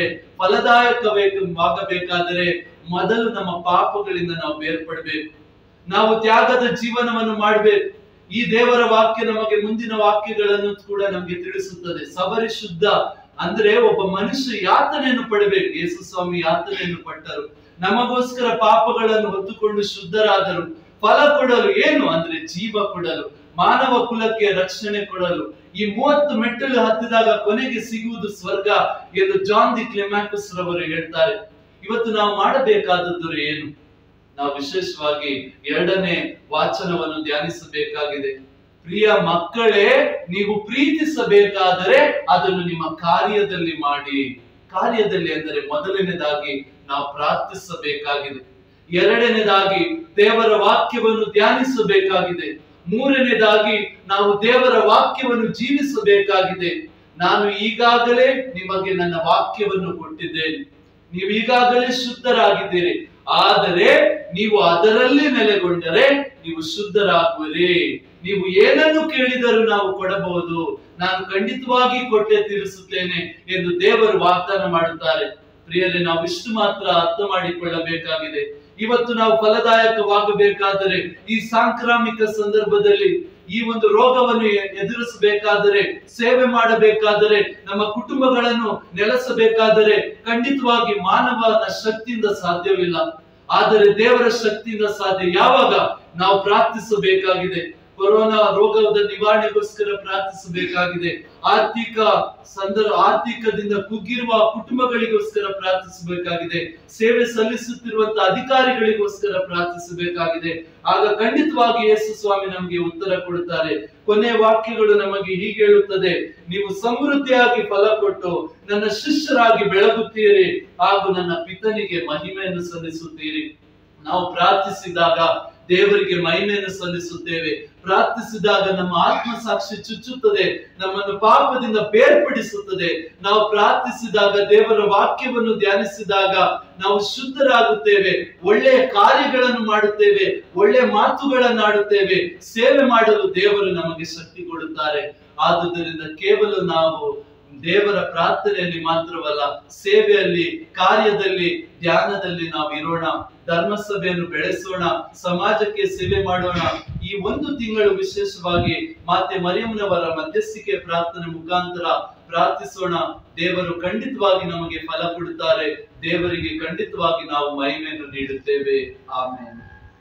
ಫಲದಾಯಕವಾಗಬೇಕಾದರೆ ಮೊದಲು ನಮ್ಮ ಪಾಪಗಳಿಂದ ನಾವು ಬೇರ್ಪಡಬೇಕು. ನಾವು ತ್ಯಾಗದ ಜೀವನವನ್ನು ಮಾಡಬೇಕು. ಈ ದೇವರ ವಾಕ್ಯ ನಮಗೆ ಮುಂದಿನ ವಾಕ್ಯಗಳನ್ನು ಕೂಡ ನಮಗೆ ತಿಳಿಸುತ್ತದೆ. ಸವರಿ ಶುದ್ಧ ಅಂದ್ರೆ ಒಬ್ಬ ಮನುಷ್ಯ ಯಾತನೆಯನ್ನು ಪಡಬೇಕು. ಯೇಸು ಸ್ವಾಮಿ ಯಾತನೆಯನ್ನು ಪಟ್ಟರು, ನಮಗೋಸ್ಕರ ಪಾಪಗಳನ್ನು ಹೊತ್ತುಕೊಂಡು ಶುದ್ಧರಾದರು. ಫಲ ಕೊಡಲು ಏನು ಅಂದ್ರೆ ಜೀವ ಕೊಡಲು, ಮಾನವ ಕುಲಕ್ಕೆ ರಕ್ಷಣೆ ಕೊಡಲು. ಈ ಮೂವತ್ತು ಮೆಟ್ಟಲು ಹತ್ತಿದಾಗ ಕೊನೆಗೆ ಸಿಗುವುದು ಸ್ವರ್ಗ ಎಂದು ಜಾನ್ ದಿ ಕ್ಲೆಮಾಕಸ್ ರವರು ಹೇಳ್ತಾರೆ. ಇವತ್ತು ನಾವು ಮಾಡಬೇಕಾದದ್ದು ಏನು? ನಾವು ವಿಶೇಷವಾಗಿ ಎರಡನೇ ವಾಚನವನ್ನು ಧ್ಯಾನಿಸಬೇಕಾಗಿದೆ. ಪ್ರಿಯ ಮಕ್ಕಳೇ, ನೀವು ಪ್ರೀತಿಸಬೇಕಾದರೆ ಅದನ್ನು ನಿಮ್ಮ ಕಾರ್ಯದಲ್ಲಿ ಮಾಡಿ. ಕಾರ್ಯದಲ್ಲಿ ಅಂದರೆ ಮೊದಲನೇದಾಗಿ ನಾವು ಪ್ರಾರ್ಥಿಸಬೇಕಾಗಿದೆ, ಎರಡನೇದಾಗಿ ದೇವರ ವಾಕ್ಯವನ್ನು ಧ್ಯಾನಿಸಬೇಕಾಗಿದೆ, ಮೂರನೇದಾಗಿ ನಾವು ದೇವರ ವಾಕ್ಯವನ್ನು ಜೀವಿಸಬೇಕಾಗಿದೆ. ನಾನು ಈಗಾಗಲೇ ನಿಮಗೆ ನನ್ನ ವಾಕ್ಯವನ್ನು ಕೊಟ್ಟಿದ್ದೇನೆ, ನೀವು ಈಗಾಗಲೇ ಶುದ್ಧರಾಗಿದ್ದೀರಿ. ಆದರೆ ನೀವು ಅದರಲ್ಲಿ ನೆಲೆಗೊಂಡರೆ ನೀವು ಶುದ್ಧರಾಗುವಿರಿ. ನೀವು ಏನನ್ನು ಕೇಳಿದರೂ ನಾವು ಕೊಡಬಹುದು, ನಾನು ಖಂಡಿತವಾಗಿ ಕೊಟ್ಟೆ ತೀರಿಸುತ್ತೇನೆ ಎಂದು ದೇವರು ವಾಗ್ದಾನ ಮಾಡುತ್ತಾರೆ. ಪ್ರಿಯರೇ, ನಾವು ಇಷ್ಟು ಮಾತ್ರ ಅರ್ಥ ಮಾಡಿಕೊಳ್ಳಬೇಕಾಗಿದೆ. ಇವತ್ತು ನಾವು ಫಲದಾಯಕವಾಗಬೇಕಾದರೆ, ಈ ಸಾಂಕ್ರಾಮಿಕ ಸಂದರ್ಭದಲ್ಲಿ ಈ ಒಂದು ರೋಗವನ್ನು ಎದುರಿಸಬೇಕಾದರೆ, ಸೇವೆ ಮಾಡಬೇಕಾದರೆ, ನಮ್ಮ ಕುಟುಂಬಗಳನ್ನು ನೆಲೆಸಬೇಕಾದರೆ ಖಂಡಿತವಾಗಿ ಮಾನವನ ಶಕ್ತಿಯಿಂದ ಸಾಧ್ಯವಿಲ್ಲ. ಆದರೆ ದೇವರ ಶಕ್ತಿಯಿಂದ ಸಾಧ್ಯ. ಯಾವಾಗ ನಾವು ಪ್ರಾರ್ಥಿಸಬೇಕಾಗಿದೆ, ಕೊರೋನಾ ರೋಗದ ನಿವಾರಣೆಗೋಸ್ಕರ ಪ್ರಾರ್ಥಿಸಬೇಕಾಗಿದೆ, ಆರ್ಥಿಕ ಸಂದರ್ಭ ಆರ್ಥಿಕದಿಂದ ಕುಗ್ಗಿರುವ ಕುಟುಂಬಗಳಿಗೋಸ್ಕರ ಪ್ರಾರ್ಥಿಸಬೇಕಾಗಿದೆ, ಸೇವೆ ಸಲ್ಲಿಸುತ್ತಿರುವಂತಹ ಅಧಿಕಾರಿಗಳಿಗೋಸ್ಕರ ಪ್ರಾರ್ಥಿಸಬೇಕಾಗಿದೆ. ಆಗ ಖಂಡಿತವಾಗಿ ಯೇಸು ಸ್ವಾಮಿ ನಮಗೆ ಉತ್ತರ ಕೊಡುತ್ತಾರೆ. ಕೊನೆಯ ವಾಕ್ಯಗಳು ನಮಗೆ ಹೀಗೆ ಹೇಳುತ್ತದೆ, ನೀವು ಸಮೃದ್ಧಿಯಾಗಿ ಫಲ ಕೊಟ್ಟು ನನ್ನ ಶಿಷ್ಯರಾಗಿ ಬೆಳಗುತ್ತೀರಿ ಹಾಗೂ ನನ್ನ ಪಿತನಿಗೆ ಮಹಿಮೆಯನ್ನು ಸಲ್ಲಿಸುತ್ತೀರಿ. ನಾವು ಪ್ರಾರ್ಥಿಸಿದಾಗ ದೇವರಿಗೆ ಮಹಿಮೆಯನ್ನು ಸಲ್ಲಿಸುತ್ತೇವೆ. ಪ್ರಾರ್ಥಿಸಿದಾಗ ನಮ್ಮ ಆತ್ಮ ಸಾಕ್ಷಿ ಚುಚ್ಚುತ್ತದೆ, ನಮ್ಮನ್ನು ಪಾಪದಿಂದ ಬೇರ್ಪಡಿಸುತ್ತದೆ. ನಾವು ಪ್ರಾರ್ಥಿಸಿದಾಗ, ದೇವರ ವಾಕ್ಯವನ್ನು ಧ್ಯಾನಿಸಿದಾಗ ನಾವು ಶುದ್ಧರಾಗುತ್ತೇವೆ, ಒಳ್ಳೆಯ ಕಾರ್ಯಗಳನ್ನು ಮಾಡುತ್ತೇವೆ, ಒಳ್ಳೆಯ ಮಾತುಗಳನ್ನಾಡುತ್ತೇವೆ. ಸೇವೆ ಮಾಡಲು ದೇವರು ನಮಗೆ ಶಕ್ತಿ ಕೊಡುತ್ತಾರೆ. ಆದುದರಿಂದ ಕೇವಲ ನಾವು ದೇವರ ಪ್ರಾರ್ಥನೆಯಲ್ಲಿ ಮಾತ್ರವಲ್ಲ, ಸೇವೆಯಲ್ಲಿ, ಕಾರ್ಯದಲ್ಲಿ, ಧ್ಯಾನದಲ್ಲಿ ನಾವು ಇರೋಣ. ಧರ್ಮಸಭೆಯನ್ನು ಬೆಳೆಸೋಣ, ಸಮಾಜಕ್ಕೆ ಸೇವೆ ಮಾಡೋಣ. ಈ ಒಂದು ತಿಂಗಳು ವಿಶೇಷವಾಗಿ ಮಾತೆ ಮರಿಯಮ್ಮನವರ ಮಧ್ಯಸ್ಥಿಕೆ ಪ್ರಾರ್ಥನೆ ಮುಖಾಂತರ ಪ್ರಾರ್ಥಿಸೋಣ. ದೇವರು ಖಂಡಿತವಾಗಿ ನಮಗೆ ಫಲ ಕೊಡುತ್ತಾರೆ. ದೇವರಿಗೆ ಖಂಡಿತವಾಗಿ ನಾವು ಮಹಿಮೆಯನ್ನು ನೀಡುತ್ತೇವೆ. ಆಮೆನ್.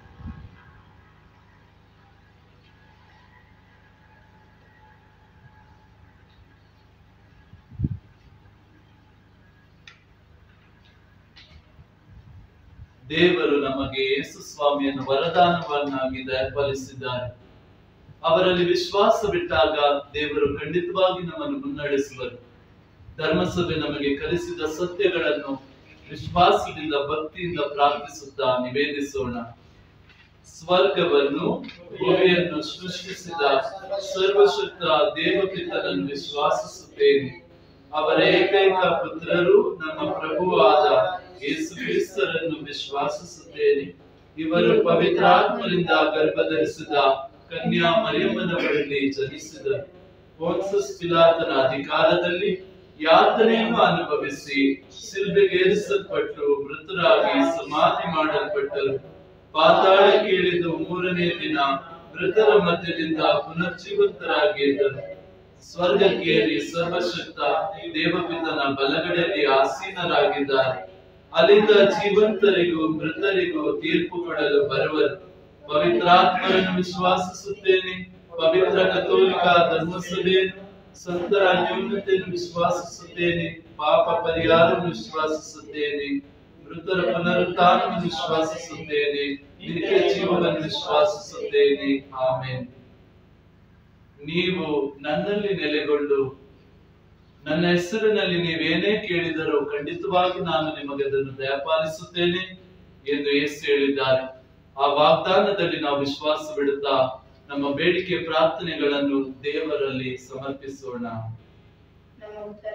ದೇವರು ನಮಗೆ ಯೇಸು ಸ್ವಾಮಿಯನ್ನು ವರದಾನವನ್ನಾಗಿ ದಯಪಾಲಿಸಿದ್ದಾರೆ. ಅವರಲ್ಲಿ ವಿಶ್ವಾಸವಿಟ್ಟಾಗ ದೇವರು ಖಂಡಿತವಾಗಿ ನಮ್ಮನ್ನು ಮುನ್ನಡೆಸುವರು. ಧರ್ಮಸಭೆ ನಮಗೆ ಕಲಿಸಿದ ಸತ್ಯಗಳನ್ನು ವಿಶ್ವಾಸದಿಂದ, ಭಕ್ತಿಯಿಂದ ಪ್ರಾರ್ಥಿಸುತ್ತಾ ನಿವೇದಿಸೋಣ. ಸ್ವರ್ಗವನ್ನು, ಭೂಮಿಯನ್ನು ಸೃಷ್ಟಿಸಿದ ಸರ್ವಶಕ್ತ ದೇವಪಿತನನ್ನು ವಿಶ್ವಾಸಿಸುತ್ತೇನೆ. ಅವರ ಏಕೈಕ ಪುತ್ರರು ನಮ್ಮ ಪ್ರಭುವಾದ ಯೇಸು ಕ್ರಿಸ್ತರನ್ನು ವಿಶ್ವಾಸಿಸುತ್ತೇನೆ. ಇವರು ಪವಿತ್ರಾತ್ಮರಿಂದ ಗರ್ಭಧರಿಸಿದ ಕನ್ಯಾ ಮರಿಯಮ್ಮನ ಬಳಿ ಜನಿಸಿದರು. ಪೋನ್ಸಸ್ ಪಿಲಾತನ ಅಧಿಕಾರದಲ್ಲಿ ಯಾತನೆಯನ್ನು ಅನುಭವಿಸಿ ಶಿಲ್ಬೆಗೇರಿಸಲ್ಪಟ್ಟು ಮೃತರಾಗಿ ಸಮಾಧಿ ಮಾಡಲ್ಪಟ್ಟರು. ಪಾತಾಳಕ್ಕೆ ಇಳಿದು ಮೂರನೇ ದಿನ ಮೃತರ ಮಧ್ಯದಿಂದ ಪುನರ್ಜೀವಂತರಾಗಿ ಎದ್ದರು. ಸ್ವರ್ಗಕ್ಕೇರಿ ಸರ್ವಶಕ್ತ ದೇವಪಿತನ ಬಲಗಡೆಯಲ್ಲಿ ಆಸೀನರಾಗಿದ್ದಾರೆ. ಅಲ್ಲಿಂದ ಜೀವಂತರಿಗೂ ಮೃತರಿಗೂ ತೀರ್ಪು ಕೊಡಲು ಬರುವರು. ಪವಿತ್ರಾತ್ಮರನ್ನು ವಿಶ್ವಾಸಿಸುತ್ತೇನೆ. ಪವಿತ್ರ ಕಥೋಲಿಕ ಧರ್ಮಸಭೆಯನ್ನು, ಸಂತರ ಅನ್ಯೋನ್ಯತೆಯನ್ನು ವಿಶ್ವಾಸಿಸುತ್ತೇನೆ. ಪಾಪ ಪರಿಹಾರವನ್ನು ವಿಶ್ವಾಸಿಸುತ್ತೇನೆ. ಮೃತರ ಪುನರುತ್ಥಾನವನ್ನು ವಿಶ್ವಾಸಿಸುತ್ತೇನೆ. ನಿತ್ಯ ಜೀವವನ್ನು ವಿಶ್ವಾಸಿಸುತ್ತೇನೆ. ಆಮೆನ್. ನೀವು ನನ್ನಲ್ಲಿ ನೆಲೆಗೊಂಡು ನನ್ನ ಹೆಸರಿನಲ್ಲಿ ನೀವೇನೇ ಕೇಳಿದರೂ ಖಂಡಿತವಾಗಿ ನಾನು ನಿಮಗೆ ಅದನ್ನು ದಯಪಾಲಿಸುತ್ತೇನೆ ಎಂದು ಯೇಸು ಹೇಳಿದ್ದಾರೆ. ಆ ವಾಗ್ದಾನದಲ್ಲಿ ನಾವು ವಿಶ್ವಾಸವಿಡುತ್ತಾ ನಮ್ಮ ಬೇಡಿಕೆ ಪ್ರಾರ್ಥನೆಗಳನ್ನು ದೇವರಲ್ಲಿ ಸಮರ್ಪಿಸೋಣ. ನಮ್ಮ ಉತ್ತರ: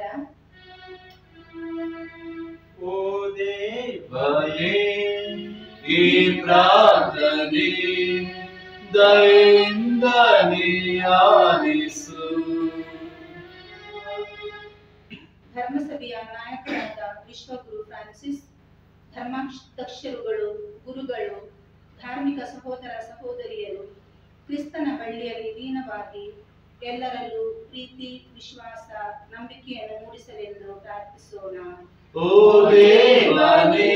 ಓ ದೇವರೇ, ಈ ಪ್ರಾರ್ಥನೆ ದಯೆಯಿಂದ ಆಲಿಸು. ಧರ್ಮಸಭೆಯ ನಾಯಕರಾದ ವಿಶ್ವಗುರು ಫ್ರಾನ್ಸಿಸ್, ಧರ್ಮಾಧ್ಯಕ್ಷರುಗಳು, ಗುರುಗಳು, ಧಾರ್ಮಿಕ ಸಹೋದರ ಸಹೋದರಿಯರು, ಕ್ರಿಸ್ತನ ಬಳ್ಳಿಯಲ್ಲಿ ಲೀನವಾಗಿ ಎಲ್ಲರಲ್ಲೂ ಪ್ರೀತಿ, ವಿಶ್ವಾಸ, ನಂಬಿಕೆಯನ್ನು ಮೂಡಿಸಲೆಂದು ಪ್ರಾರ್ಥಿಸೋಣ. ಓ ದೇವನೇ,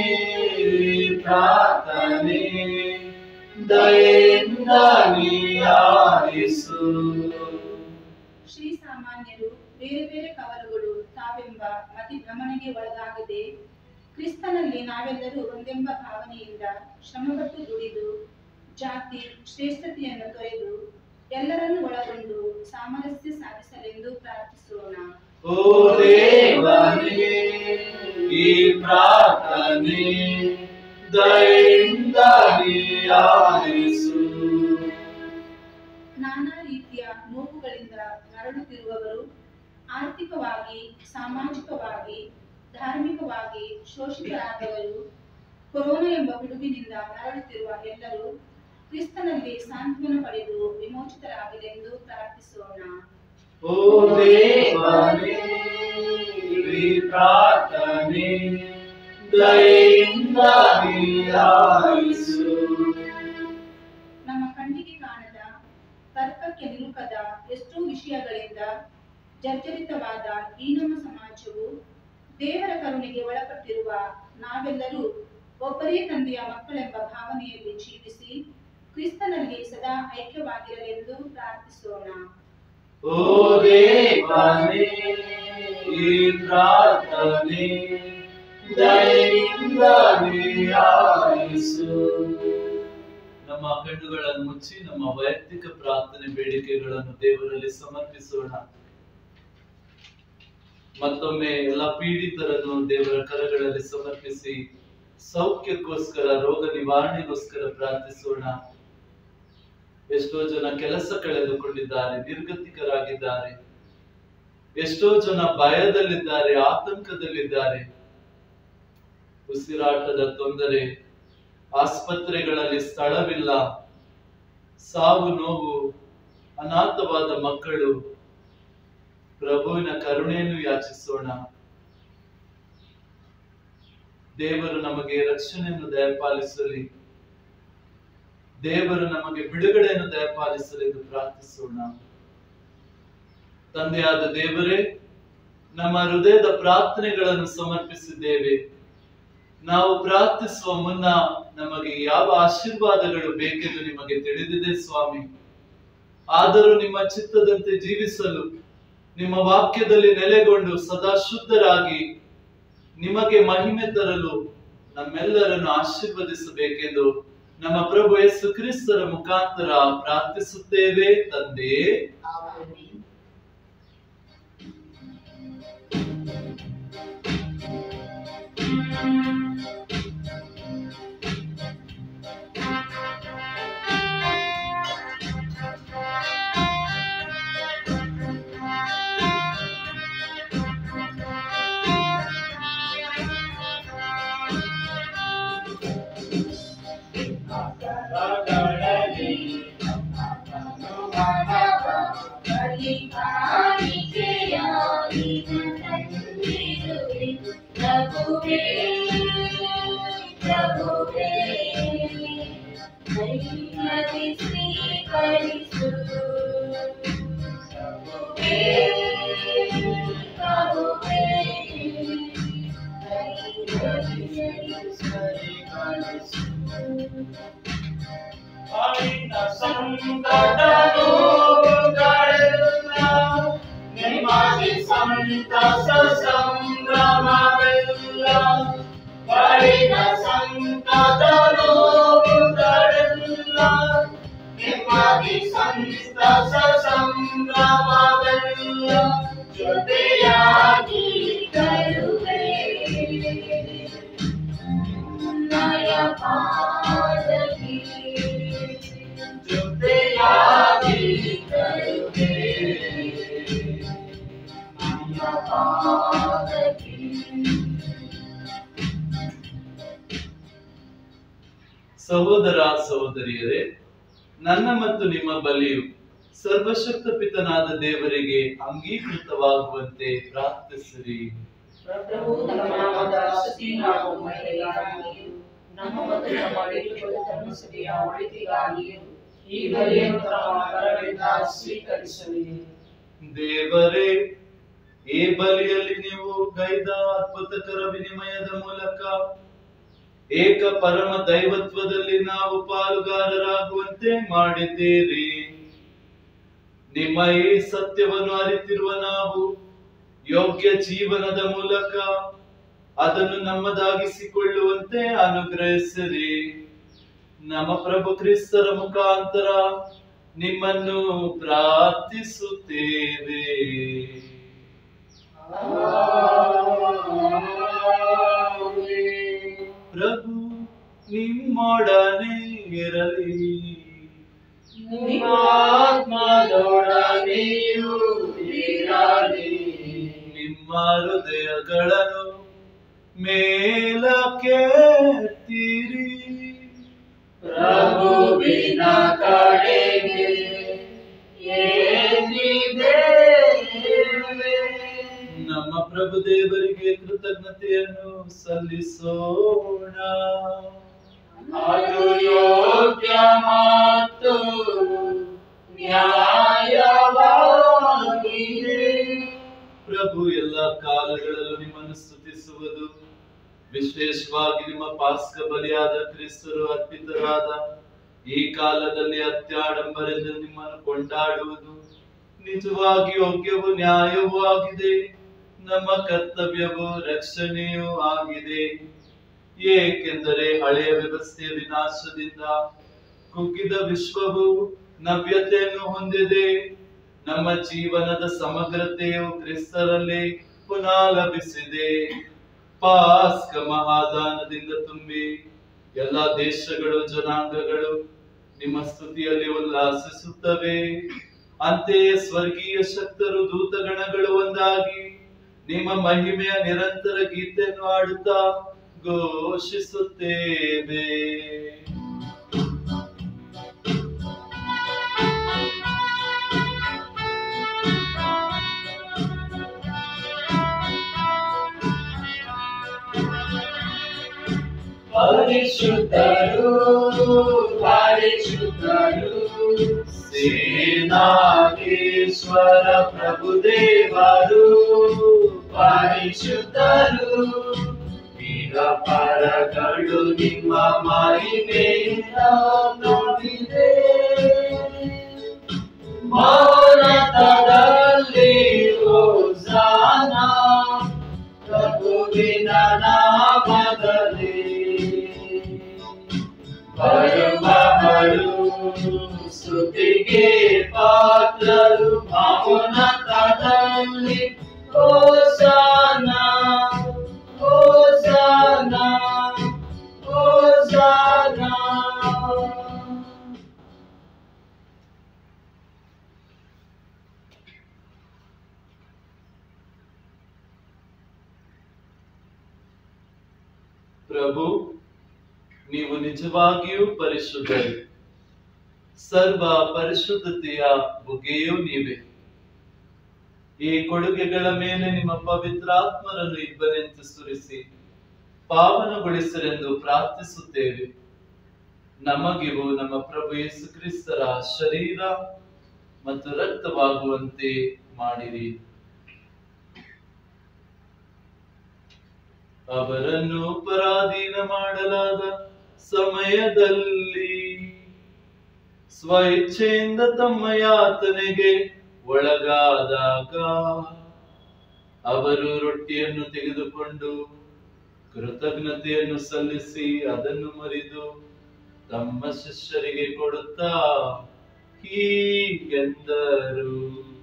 ಪ್ರಾರ್ಥನೆ ದಯೆಯಿಂದ ಆಲಿಸು. ಶ್ರೀ ಸಾಮಾನ್ಯರು ಬೇರೆ ಬೇರೆ ಕವಲುಗಳು ತಾವೆಂಬ ಮತಿ ಭ್ರಮಣೆಗೆ ಒಳಗಾಗದೆ ಕ್ರಿಸ್ತನಲ್ಲಿ ನಾವೆಲ್ಲರೂ ಒಂದೆಂಬ ಭಾವನೆಯಿಂದ ಶ್ರಮಪಟ್ಟು ದುಡಿದು ಜಾತಿ ಶ್ರೇಷ್ಠತೆಯನ್ನು ತೊರೆದು ಎಲ್ಲರನ್ನು ಒಳಗೊಂಡು ಸಾಮರಸ್ಯ ಸಾಧಿಸಲೆಂದು ಪ್ರಾರ್ಥಿಸೋಣ. ಓ ದೇವನೇ, ಈ ಪ್ರಾರ್ಥನೆ ದಯೆಯಿಂದ ಆಲಿಸು. ನಾನಾ ರೀತಿಯ ನೋವುಗಳಿಂದ ನರಳುತ್ತಿರುವವರು, ಆರ್ಥಿಕವಾಗಿ, ಸಾಮಾಜಿಕವಾಗಿ, ಧಾರ್ಮಿಕವಾಗಿ ಶೋಷಿತರಾದವರು, ಕೊರೋನಾ ಎಂಬ ಪಿಡುಗಿನಿಂದ ನರಳುತ್ತಿರುವ ಎಲ್ಲರೂ ಕ್ರಿಸ್ತನಲ್ಲಿ ಸಾಂತ್ವನ ಪಡೆದು ವಿಮೋಚಿತರಾಗಲೆಂದು ಪ್ರಾರ್ಥಿಸೋಣ. ಓ ದೇವನೇ, ಈ ಪ್ರಾರ್ಥನೆ ದಯೆಯಿಂದ ಆಲಿಸು. ನಮ್ಮ ಕಣ್ಣಿಗೆ ಕಾಣದ, ತರ್ಕಕ್ಕೆ ನಿಲುಕದ ಎಷ್ಟೋ ವಿಷಯಗಳಿಂದ ಜರ್ಜರಿತವಾದ ಈ ನಮ್ಮ ಸಮಾಜವು ದೇವರ ಕರುಣೆಗೆ ಒಳಪಟ್ಟಿರುವ ನಾವೆಲ್ಲರೂ ಒಬ್ಬರೇ ತಂದೆಯ ಮಕ್ಕಳೆಂಬ ಭಾವನೆಯಲ್ಲಿ ಜೀವಿಸಿ ಕ್ರಿಸ್ತನಲ್ಲಿ ಸದಾ ಐಕ್ಯವಾಗಿರಲೆಂದು ಪ್ರಾರ್ಥಿಸೋಣ. ಓ ದೇವನೇ, ಈ ಪ್ರಾರ್ಥನೆ ದಯೆಯಿಂದ ಆಲಿಸು. ನಮ್ಮ ಕಣ್ಣುಗಳನ್ನು ಮುಚ್ಚಿ ನಮ್ಮ ವೈಯಕ್ತಿಕ ಪ್ರಾರ್ಥನೆ ಬೇಡಿಕೆಗಳನ್ನು ದೇವರಲ್ಲಿ ಸಮರ್ಪಿಸೋಣ. ಮತ್ತೊಮ್ಮೆ ಎಲ್ಲ ಪೀಡಿತರನ್ನು ದೇವರ ಕರಗಳಲ್ಲಿ ಸಮರ್ಪಿಸಿ ಸೌಖ್ಯಕ್ಕೋಸ್ಕರ, ರೋಗ ನಿವಾರಣೆಗೋಸ್ಕರ ಪ್ರಾರ್ಥಿಸೋಣ. ಎಷ್ಟೋ ಜನ ಕೆಲಸ ಕಳೆದುಕೊಂಡಿದ್ದಾರೆ, ನಿರ್ಗತಿಕರಾಗಿದ್ದಾರೆ. ಎಷ್ಟೋ ಜನ ಭಯದಲ್ಲಿದ್ದಾರೆ, ಆತಂಕದಲ್ಲಿದ್ದಾರೆ. ಉಸಿರಾಟದ ತೊಂದರೆ, ಆಸ್ಪತ್ರೆಗಳಲ್ಲಿ ಸ್ಥಳವಿಲ್ಲ, ಸಾವು ನೋವು, ಅನಾಥವಾದ ಮಕ್ಕಳು. ಪ್ರಭುವಿನ ಕರುಣೆಯನ್ನು ಯಾಚಿಸೋಣ. ದೇವರು ನಮಗೆ ರಕ್ಷಣೆಯನ್ನು ದಯಪಾಲಿಸಲಿ. ದೇವರು ನಮಗೆ ಬಿಡುಗಡೆಯನ್ನು ದಯಪಾಲಿಸಲಿ ಎಂದು ಪ್ರಾರ್ಥಿಸೋಣ. ತಂದೆಯಾದ ದೇವರೇ, ನಮ್ಮ ಹೃದಯದ ಪ್ರಾರ್ಥನೆಗಳನ್ನು ಸಮರ್ಪಿಸಿದ್ದೇವೆ. ನಾವು ಪ್ರಾರ್ಥಿಸುವ ಮುನ್ನ ನಮಗೆ ಯಾವ ಆಶೀರ್ವಾದಗಳು ಬೇಕೆಂದು ನಿಮಗೆ ತಿಳಿದಿದೆ ಸ್ವಾಮಿ. ಆದರೂ ನಿಮ್ಮ ಚಿತ್ತದಂತೆ ಜೀವಿಸಲು, ನಿಮ್ಮ ವಾಕ್ಯದಲ್ಲಿ ನೆಲೆಗೊಂಡು ಸದಾ ಶುದ್ಧರಾಗಿ ನಿಮಗೆ ಮಹಿಮೆ ತರಲು ನಮ್ಮೆಲ್ಲರನ್ನು ಆಶೀರ್ವದಿಸಬೇಕೆಂದು ನಮ್ಮ ಪ್ರಭು ಯೇಸು ಕ್ರಿಸ್ತರ ಮುಖಾಂತರ ಪ್ರಾರ್ಥಿಸುತ್ತೇವೆ ತಂದೆ. ಧೈರ್ಯದಿ ಸ್ವೀಕರಿಸು ಪ್ರಭುವೇ, ಧೈರ್ಯದಿ ಸ್ವೀಕರಿಸು. ಅಳಿನ ಸಂಕಟ ನೋವುಗಳೆಲ್ಲ ನಿಮಗೆ ಸಂತಸ ಸಂಭ್ರಮವೆಲ್ಲ. ಅಳಿನ ಸಂಕಟ ನೋವುಗಳೆಲ್ಲ ನಿಮಗೆ ಸಂತಸ ಸಂಭ್ರಮವೆಲ್ಲ. ಜೊತೆಯಾಗಿ ತರುವೆ ನಯ ಪಾದಕ್ಕೆ, ಜೊತೆಯಾಗಿ ತರುವೆ ನಯ ಪಾದಕ್ಕೆ. ಸಹೋದರ ಸಹೋದರಿಯರೇ, ನನ್ನ ಮತ್ತು ನಿಮ್ಮ ಬಲಿಯು ಸರ್ವಶಕ್ತ ಪಿತನಾದ ದೇವರಿಗೆ ಅಂಗೀಕೃತವಾಗುವಂತೆ ಪ್ರಾರ್ಥಿಸಿರಿ. ಪ್ರಭು ತಮ್ಮ ನಾಮದ ಸ್ತುತಿ ಹಾಗೂ ಮಹಿಮೆಗಾಗಿಯೂ ನಮ್ಮ ಮತ್ತು ನಮ್ಮ ಅಡಿಗೆಗಳು ಧರ್ಮಸಭೆಯ ಒಳಿತಿಗಾಗಿಯೂ ಈ ಬಲಿಯನ್ನು ತಮ್ಮ ಕರಗಳಿಂದ ಸ್ವೀಕರಿಸಲಿ. ದೇವರೇ, ಈ ಬಲಿಯಲ್ಲಿ ನೀವು ಗೈದ ಅದ್ಭುತಕರ ವಿನಿಮಯದ ಮೂಲಕ ಏಕ ಪರಮ ದೈವತ್ವದಲ್ಲಿ ನಾವು ಪಾಲುಗಾರರಾಗುವಂತೆ ಮಾಡಿದ್ದೀರಿ. ನಿಮ್ಮ ಈ ಸತ್ಯವನ್ನು ಅರಿತಿರುವ ನಾವು ಯೋಗ್ಯ ಜೀವನದ ಮೂಲಕ ಅದನ್ನು ನಮ್ಮದಾಗಿಸಿಕೊಳ್ಳುವಂತೆ ಅನುಗ್ರಹಿಸಿರಿ. ನಮ್ಮ ಪ್ರಭು ಕ್ರಿಸ್ತರ ಮುಖಾಂತರ ನಿಮ್ಮನ್ನು ಪ್ರಾರ್ಥಿಸುತ್ತೇವೆ. ಪ್ರಭು ನಿಮ್ಮೊಡನೆ ಇರಲಿ. ನಿಮ್ಮ ಆತ್ಮದೊಡನೆಯೂ ಇರಲಿ. ನಿಮ್ಮ ಹೃದಯಗಳನ್ನು ಮೇಲಕ್ಕೆತ್ತಿರಿ. ಪ್ರಭುವಿನ ಕಡೆಗೆ ಏರಿದ್ದೇವೆ. ನಮ್ಮ ಪ್ರಭು ದೇವರಿಗೆ ಕೃತಜ್ಞತೆಯನ್ನು ಸಲ್ಲಿಸೋಣ. ಅದು ಯೋಗ್ಯ ಮತ್ತು ನ್ಯಾಯವಾಗಿದೆ. ಪ್ರಭು ಎಲ್ಲ ಕಾಲಗಳಲ್ಲೂ ನಿಮ್ಮನ್ನು ಸ್ತುತಿಸುವುದು, ವಿಶೇಷವಾಗಿ ನಿಮ್ಮ ಪಾಸ್ಕ ಬಲಿಯಾದ ಕ್ರಿಸ್ತರು ಅರ್ಪಿತರಾದ ಈ ಕಾಲದಲ್ಲಿ ಅತ್ಯಾಡಂಬರದಿಂದ ನಿಮ್ಮನ್ನು ಕೊಂಡಾಡುವುದು ನಿಜವಾಗಿ ಯೋಗ್ಯವೂ ನ್ಯಾಯವೂ ಆಗಿದೆ. ನಮ್ಮ ಕರ್ತವ್ಯವೂ ರಕ್ಷಣೆಯೂ ಆಗಿದೆ. ಏಕೆಂದರೆ ಹಳೆಯ ವ್ಯವಸ್ಥೆಯ ವಿನಾಶದಿಂದ ಕುಗ್ಗಿದ ವಿಶ್ವವು ನವ್ಯತೆಯನ್ನು ಹೊಂದಿದೆ. ನಮ್ಮ ಜೀವನದ ಸಮಗ್ರತೆಯು ಕ್ರಿಸ್ತರಲ್ಲಿ ಪುನಃ ಲಭಿಸಿದೆ. ಪಾಸ್ಕ ಮಹಾದಾನದಿಂದ ತುಂಬಿ ಎಲ್ಲ ದೇಶಗಳು ಜನಾಂಗಗಳು ನಿಮ್ಮ ಸ್ತುತಿಯಲ್ಲಿ ಉಲ್ಲಾಸಿಸುತ್ತವೆ. ಅಂತೆಯೇ ಸ್ವರ್ಗೀಯ ಶಕ್ತರು ದೂತಗಣಗಳು ಒಂದಾಗಿ ನಿಮ್ಮ ಮಹಿಮೆಯ ನಿರಂತರ ಗೀತೆಯನ್ನು ಹಾಡುತ್ತಾ ಘೋಷಿಸುತ್ತೇವೆ. ಪರಿಶುದ್ಧರು ಪರಿಶುದ್ಧರು ಸೇನಾಧೀಶ್ವರ ಪ್ರಭುದೇವರು. ಪರಿಶುದ್ಧರು ಈಗ ಪರಗಳು ನಿಮ್ಮ ಮಹಿಮೆಯಿಂದ ತುಂಬಿದೆ. ಮೌನತದಲ್ಲಿ ಹೋಸಾನ ಪ್ರಭುವಿನ ನಾಮದಲ್ಲಿ. ಬರುವವರು ಸ್ತುತಿಗೆ ಪಾತ್ರರು ಮೌನತದಲ್ಲಿ ಹೋಸಾನ ಹೋಸಾನ ಹೋಸಾನ. ಪ್ರಭು, ನೀವು ನಿಜವಾಗಿಯೂ ಪರಿಶುದ್ಧರು. ಸರ್ವ ಪರಿಶುದ್ಧತೆಯ ಬುಗ್ಗೆಯೂ ನೀವೇ. ಈ ಕೊಡುಗೆಗಳ ಮೇಲೆ ನಿಮ್ಮ ಪವಿತ್ರಾತ್ಮರನ್ನು ಇಬ್ಬರೆಂತು ಸುರಿಸಿ ಪಾವನಗೊಳಿಸರೆಂದು ಪ್ರಾರ್ಥಿಸುತ್ತೇವೆ. ನಮಗಿವು ನಮ್ಮ ಪ್ರಭು ಯೇಸು ಕ್ರಿಸ್ತರ ಶರೀರ ಮತ್ತು ರಕ್ತವಾಗುವಂತೆ ಮಾಡಿರಿ. ಅವರನ್ನು ಪರಾಧೀನ ಮಾಡಲಾದ ಸಮಯದಲ್ಲಿ ಸ್ವಇಚ್ಛೆಯಿಂದ ತಮ್ಮ ಯಾತನೆಗೆ ಒಳಗಾದಾಗ ಅವರು ರೊಟ್ಟಿಯನ್ನು ತೆಗೆದುಕೊಂಡು ಕೃತಜ್ಞತೆಯನ್ನು ಸಲ್ಲಿಸಿ ಅದನ್ನು ಮುರಿದು ತಮ್ಮ ಶಿಷ್ಯರಿಗೆ ಕೊಡುತ್ತಾ ಹೀಗೆಂದರು,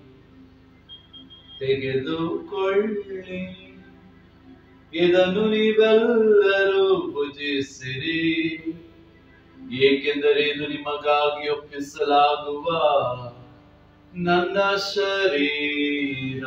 ತೆಗೆದುಕೊಳ್ಳಿ, ಇದನ್ನು ನೀವೆಲ್ಲರೂ ಭುಜಿಸಿರಿ, ಏಕೆಂದರೆ ಇದು ನಿಮಗಾಗಿ ಒಪ್ಪಿಸಲಾಗುವ ನನ್ನ ಶರೀರ.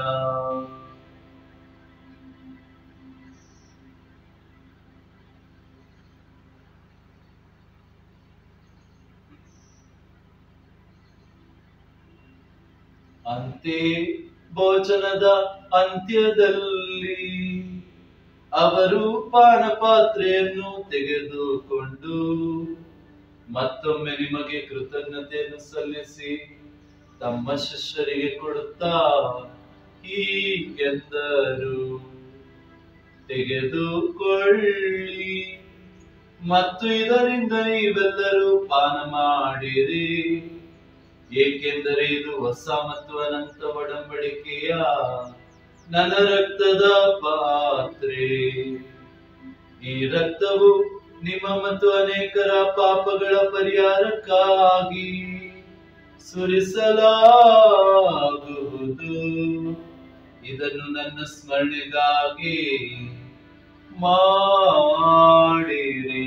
ಅಂತೆ ಭೋಜನದ ಅಂತ್ಯದಲ್ಲಿ ಅವರು ಪಾನಪಾತ್ರೆಯನ್ನು ತೆಗೆದುಕೊಂಡು ಮತ್ತೊಮ್ಮೆ ನಿಮಗೆ ಕೃತಜ್ಞತೆಯನ್ನು ಸಲ್ಲಿಸಿ ತಮ್ಮ ಶಿಷ್ಯರಿಗೆ ಕೊಡುತ್ತಾ ಹೀಗೆಂದರು, ತೆಗೆದುಕೊಳ್ಳಿ ಮತ್ತು ಇದರಿಂದ ನೀವೆಲ್ಲರೂ ಪಾನ ಮಾಡಿರಿ, ಏಕೆಂದರೆ ಇದು ಹೊಸ ಮತ್ತು ಅನಂತ ಒಡಂಬಡಿಕೆಯ ನನ್ನ ರಕ್ತದ ಪಾತ್ರೆ. ಈ ರಕ್ತವು ನಿಮ್ಮ ಮತ್ತು ಅನೇಕರ ಪಾಪಗಳ ಪರಿಹಾರಕ್ಕಾಗಿ ಸುರಿಸಲಾಗುವುದು. ಇದನ್ನು ನನ್ನ ಸ್ಮರಣೆಗಾಗಿ ಮಾಡಿರಿ.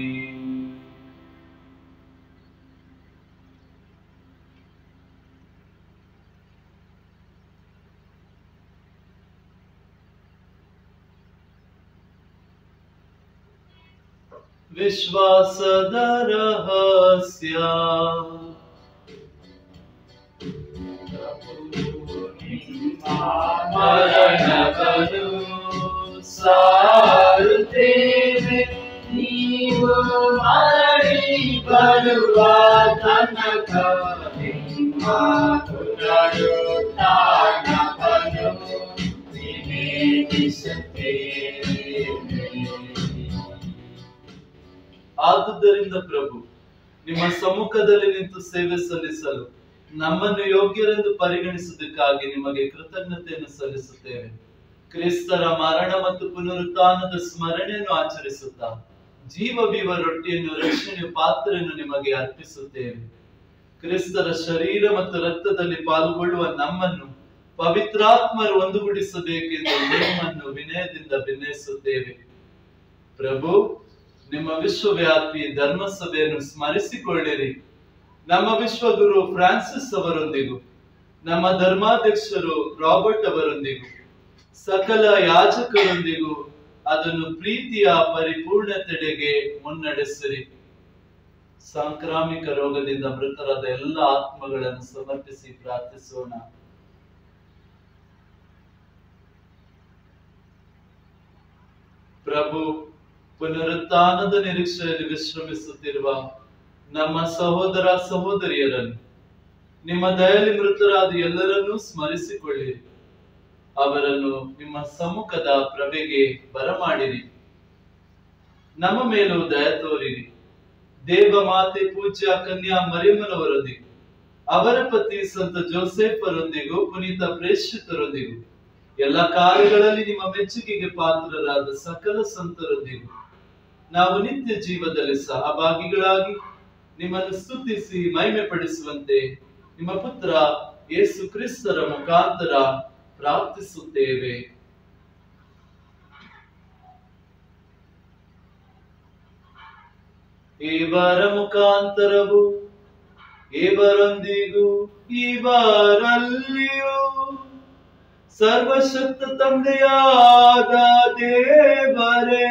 ವಿಶ್ವಾಸದ ರಹಸ್ಯ. ಮರಣವನ್ನು ಸಾರುತ್ತೇವೆ, ನೀವು ಮರಳಿ ಬರುವ ತನಕ ನಿಮ್ಮ ಪುನರುತ್ಥಾನವನ್ನು ನಿವೇದಿಸುತ್ತೇವೆ. ಆದುದರಿಂದ ಪ್ರಭು, ನಿಮ್ಮ ಸಮ್ಮುಖದಲ್ಲಿ ನಿಂತು ಸೇವೆ ಸಲ್ಲಿಸಲು ನಮ್ಮನ್ನು ಯೋಗ್ಯರೆಂದು ಪರಿಗಣಿಸುವುದಕ್ಕಾಗಿ ನಿಮಗೆ ಕೃತಜ್ಞತೆಯನ್ನು ಸಲ್ಲಿಸುತ್ತೇವೆ. ಕ್ರಿಸ್ತರ ಮರಣ ಮತ್ತು ಪುನರುತ್ಥಾನದ ಸ್ಮರಣೆಯನ್ನು ಆಚರಿಸುತ್ತಾ ಜೀವ ಬೀವ ರೊಟ್ಟಿಯನ್ನು ರಕ್ಷಣೆಯ ಪಾತ್ರೆಯನ್ನು ನಿಮಗೆ ಅರ್ಪಿಸುತ್ತೇವೆ. ಕ್ರಿಸ್ತರ ಶರೀರ ಮತ್ತು ರಕ್ತದಲ್ಲಿ ಪಾಲ್ಗೊಳ್ಳುವ ನಮ್ಮನ್ನು ಪವಿತ್ರಾತ್ಮರು ಒಂದುಗೂಡಿಸಬೇಕೆಂದು ನಿಮ್ಮನ್ನು ವಿನಯದಿಂದ ಭಿನ್ನಯಿಸುತ್ತೇವೆ. ಪ್ರಭು, ನಿಮ್ಮ ವಿಶ್ವವ್ಯಾಪಿ ಧರ್ಮಸಭೆಯನ್ನು ಸ್ಮರಿಸಿಕೊಳ್ಳಿರಿ. ನಮ್ಮ ವಿಶ್ವಗುರು ಫ್ರಾನ್ಸಿಸ್ ಅವರೊಂದಿಗೂ ನಮ್ಮ ಧರ್ಮಾಧ್ಯಕ್ಷರು ರಾಬರ್ಟ್ ಅವರೊಂದಿಗೂ ಸಕಲ ಯಾಜಕರೊಂದಿಗೂ ಅದನ್ನು ಪ್ರೀತಿಯ ಪರಿಪೂರ್ಣತೆಡೆಗೆ ಮುನ್ನಡೆಸಿರಿ. ಸಾಂಕ್ರಾಮಿಕ ರೋಗದಿಂದ ಮೃತರಾದ ಎಲ್ಲ ಆತ್ಮಗಳನ್ನು ಸಮರ್ಪಿಸಿ ಪ್ರಾರ್ಥಿಸೋಣ. ಪ್ರಭು, ಪುನರುತ್ಥಾನದ ನಿರೀಕ್ಷೆಯಲ್ಲಿ ವಿಶ್ರಮಿಸುತ್ತಿರುವ ನಮ್ಮ ಸಹೋದರ ಸಹೋದರಿಯರನ್ನು ನಿಮ್ಮ ದಯಲಿ ಮೃತರಾದ ಎಲ್ಲರನ್ನೂ ಸ್ಮರಿಸಿಕೊಳ್ಳಿರಿ. ಅವರನ್ನು ನಿಮ್ಮ ಸಮ್ಮುಖದ ಪ್ರಭೆಗೆ ಬರಮಾಡಿರಿ. ನಮ್ಮ ಮೇಲೂ ದಯ ತೋರಿರಿ. ದೇವ ಮಾತೆ ಪೂಜ್ಯ ಕನ್ಯಾ ಮರಿಯಮ್ಮನವರೊಂದಿಗೂ ಅವರ ಪತಿ ಸಂತ ಜೋಸೆಫರೊಂದಿಗೂ ಪುನೀತ ಪ್ರೇಷಿತರೊಂದಿಗೂ ಎಲ್ಲ ಕಾರ್ಯಗಳಲ್ಲಿ ನಿಮ್ಮ ಮೆಚ್ಚುಗೆಗೆ ಪಾತ್ರರಾದ ಸಕಲ ಸಂತರೊಂದಿಗೂ ನಾವು ನಿತ್ಯ ಜೀವದಲ್ಲಿ ಸಹಭಾಗಿಗಳಾಗಿ ನಿಮ್ಮನ್ನು ಸ್ತುತಿಸಿ ಮಹಿಮೆ ಪಡಿಸುವಂತೆ ನಿಮ್ಮ ಪುತ್ರ ಯೇಸು ಕ್ರಿಸ್ತರ ಮುಖಾಂತರ ಪ್ರಾರ್ಥಿಸುತ್ತೇವೆ. ಇವರ ಮುಖಾಂತರವು ಇವರೊಂದಿಗೂ ಇವರಲ್ಲಿಯೂ ಸರ್ವಶಕ್ತ ತಂದೆಯಾದ ದೇವರೇ,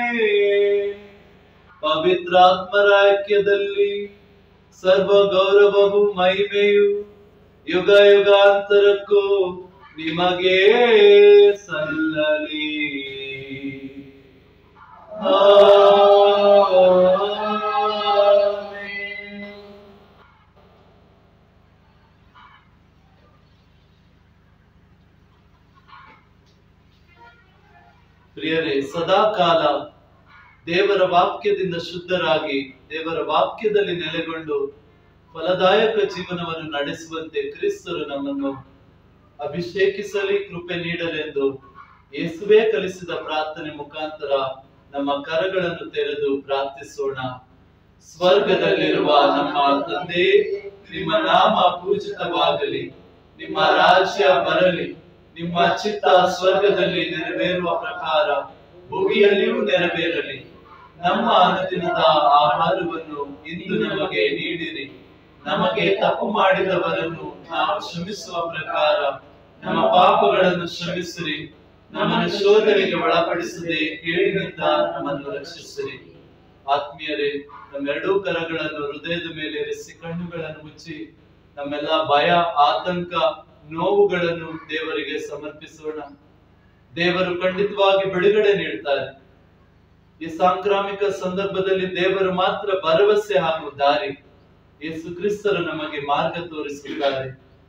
ಪವಿತ್ರಾತ್ಮರ ಐಕ್ಯದಲ್ಲಿ ಸರ್ವ ಗೌರವವು ಮಹಿಮೆಯು ಯುಗ ಯುಗಾಂತರಕ್ಕೂ ನಿಮಗೆ ಸಲ್ಲಲಿ. ಪ್ರಿಯರೇ, ಸದಾ ಕಾಲ ದೇವರ ವಾಕ್ಯದಿಂದ ಶುದ್ಧರಾಗಿ ದೇವರ ವಾಕ್ಯದಲ್ಲಿ ನೆಲೆಗೊಂಡು ಫಲದಾಯಕ ಜೀವನವನ್ನು ನಡೆಸುವಂತೆ ಕ್ರಿಸ್ತರು ನಮ್ಮನ್ನು ಅಭಿಷೇಕಿಸಲಿ, ಕೃಪೆ ನೀಡಲೆಂದು ಯೇಸುವೇ ಕಲಿಸಿದ ಪ್ರಾರ್ಥನೆ ಮುಖಾಂತರ ನಮ್ಮ ಕರಗಳನ್ನು ತೆರೆದು ಪ್ರಾರ್ಥಿಸೋಣ. ಸ್ವರ್ಗದಲ್ಲಿರುವ ನಮ್ಮ ತಂದೆ, ನಿಮ್ಮ ನಾಮ ಪೂಜಿತವಾಗಲಿ, ನಿಮ್ಮ ರಾಜ್ಯ ಬರಲಿ, ನಿಮ್ಮ ಚಿತ್ತ ಸ್ವರ್ಗದಲ್ಲಿ ನೆರವೇರುವ ಪ್ರಕಾರ ಭೂಮಿಯಲ್ಲಿಯೂ ನೆರವೇರಲಿ. ನಮ್ಮ ಅನುದಿನದ ಆಹಾರವನ್ನು ಇಂದು ನಮಗೆ ನೀಡಿರಿ. ನಮಗೆ ತಪ್ಪು ಮಾಡಿದವರನ್ನು ನಾವು ಕ್ಷಮಿಸುವ ಪ್ರಕಾರ ನಮ್ಮ ಪಾಪಗಳನ್ನು ಕ್ಷಮಿಸಿರಿ. ನಮ್ಮನ್ನು ಶೋಧನೆಗೆ ಒಳಪಡಿಸದೆ ಕೇಳಿನಿಂದ ನಮ್ಮನ್ನು ರಕ್ಷಿಸಿರಿ. ಆತ್ಮೀಯರೇ, ನಮ್ಮೆರಡೂ ಕರಗಳನ್ನು ಹೃದಯದ ಮೇಲೆ ಇರಿಸಿ ಕಣ್ಣುಗಳನ್ನು ಮುಚ್ಚಿ ನಮ್ಮೆಲ್ಲ ಭಯ, ಆತಂಕ, ನೋವುಗಳನ್ನು ದೇವರಿಗೆ ಸಮರ್ಪಿಸೋಣ. ದೇವರು ಖಂಡಿತವಾಗಿ ಬಿಡುಗಡೆ ನೀಡ್ತಾರೆ. ಈ ಸಾಂಕ್ರಾಮಿಕ ಸಂದರ್ಭದಲ್ಲಿ ದೇವರು ಮಾತ್ರ ಭರವಸೆ ಹಾಗೂ ದಾರಿ. ಯೇಸು ಕ್ರಿಸ್ತರು ನಮಗೆ ಮಾರ್ಗ ತೋರಿಸುತ್ತಾರೆ.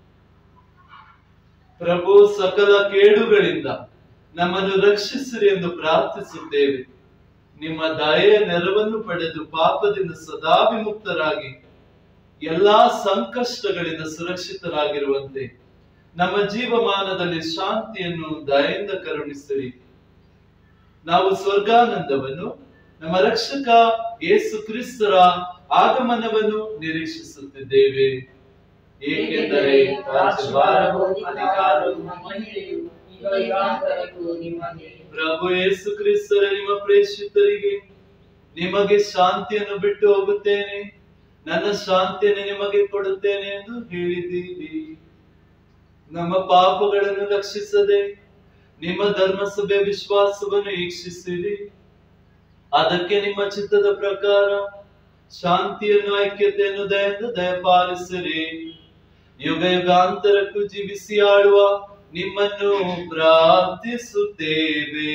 ಪ್ರಭು, ಸಕಲ ಕೇಡುಗಳಿಂದ ನಮ್ಮನ್ನು ರಕ್ಷಿಸಿರಿ ಎಂದು ಪ್ರಾರ್ಥಿಸುತ್ತೇವೆ. ನಿಮ್ಮ ದಯೆಯ ನೆರವನ್ನು ಪಡೆದು ಪಾಪದಿಂದ ಸದಾ ವಿಮುಕ್ತರಾಗಿ ಎಲ್ಲಾ ಸಂಕಷ್ಟಗಳಿಂದ ಸುರಕ್ಷಿತರಾಗಿರುವಂತೆ ನಮ್ಮ ಜೀವಮಾನದಲ್ಲಿ ಶಾಂತಿಯನ್ನು ದಯೆಯಿಂದ ಕರುಣಿಸಿರಿ. ನಾವು ಸ್ವರ್ಗಾನಂದವನ್ನು, ನಮ್ಮ ರಕ್ಷಕ ಯೇಸು ಕ್ರಿಸ್ತರ ಆಗಮನವನ್ನು ನಿರೀಕ್ಷಿಸುತ್ತಿದ್ದೇವೆ. ಏಕೆಂದರೆ ರಾಜ್ಯಭಾರವು, ಅಧಿಕಾರವು, ಮಹಿಮೆಯು ಈಗ ಯುಗಾಂತರಕ್ಕೂ ನಿಮ್ಮದೇ. ಪ್ರಭು ಯೇಸು ಕ್ರಿಸ್ತರ ನಿಮ್ಮ ಪ್ರೇಷಿತರಿಗೆ ನಿಮಗೆ ಶಾಂತಿಯನ್ನು ಬಿಟ್ಟು ಹೋಗುತ್ತೇನೆ, ನನ್ನ ಶಾಂತಿಯನ್ನು ನಿಮಗೆ ಕೊಡುತ್ತೇನೆ ಎಂದು ಹೇಳಿದ್ದೀರಿ. ನಮ್ಮ ಪಾಪಗಳನ್ನು ರಕ್ಷಿಸದೆ ನಿಮ್ಮ ಧರ್ಮಸಭೆ ವಿಶ್ವಾಸವನ್ನು ವೀಕ್ಷಿಸಿರಿ. ಅದಕ್ಕೆ ನಿಮ್ಮ ಚಿತ್ತದ ಪ್ರಕಾರ ಶಾಂತಿಯನ್ನು, ಐಕ್ಯತೆಯನ್ನು ದಯೆಯಿಂದ ದಯಪಾಲಿಸಿರಿ. ಯುಗ ಯುಗಾಂತರಕ್ಕೂ ಜೀವಿಸಿ ಆಳುವ ನಿಮ್ಮನ್ನು ಪ್ರಾರ್ಥಿಸುತ್ತೇವೆ.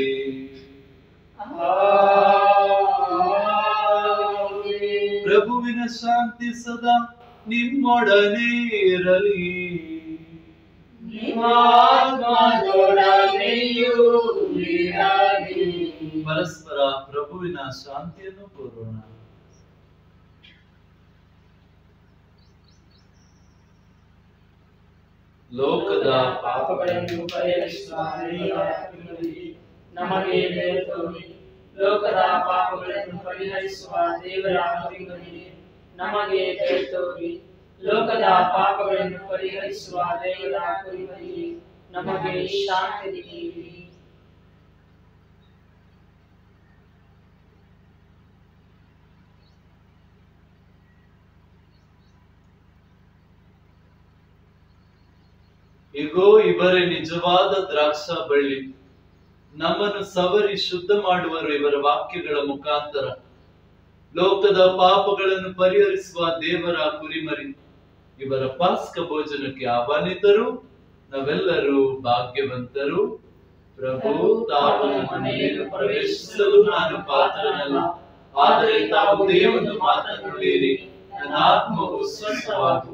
ಪ್ರಭುವಿನ ಶಾಂತಿ ಸದಾ ನಿಮ್ಮೊಡನೆ ಇರಲಿ. ಪರಸ್ಪರ ಪ್ರಭುವಿನ ಶಾಂತಿಯನ್ನು ಕೋರೋಣ. ಲೋಕದ ಪಾಪಗಳನ್ನು ಪರಿಹರಿಸುವ ನಮಗೆ ದಯೆ ತೋರಿ. ಲೋಕದ ಪಾಪಗಳನ್ನು ಪರಿಹರಿಸುವ ದೇವರ ಕುರಿಮರಿಗೆ ನಮಗೆ ದಯೆ ತೋರಿ. ಲೋಕದ ಪಾಪಗಳನ್ನು ಪರಿಹರಿಸುವ ದೇವರ ಕುರಿಮರಿಗೆ ನಮಗೆ ಶಾಂತಿ ನೀಡಿ. ಇಗೋ, ಇವರೇ ನಿಜವಾದ ದ್ರಾಕ್ಷ ಬಳ್ಳಿ. ನಮ್ಮನ್ನು ಸವರಿ ಶುದ್ಧ ಮಾಡುವರು ಇವರ ವಾಕ್ಯಗಳ ಮುಖಾಂತರ. ಲೋಕದ ಪಾಪಗಳನ್ನು ಪರಿಹರಿಸುವ ದೇವರ ಕುರಿಮರಿ ಇವರ ಪಾಸ್ಕ ಭೋಜನಕ್ಕೆ ಆಹ್ವಾನಿತರು. ನಾವೆಲ್ಲರೂ ಭಾಗ್ಯವಂತರು. ಪ್ರಭು, ತಾವು ಮನೆಯನ್ನು ಪ್ರವೇಶಿಸಲು ನಾನು ಪಾತ್ರನಲ್ಲ, ಆದರೆ ತಾವು ದೇವರನ್ನು ಮಾತನಾಡಿರಿ, ನನ್ನ ಆತ್ಮವು ಸ್ವಸ್ಥವಾಗುವುದು.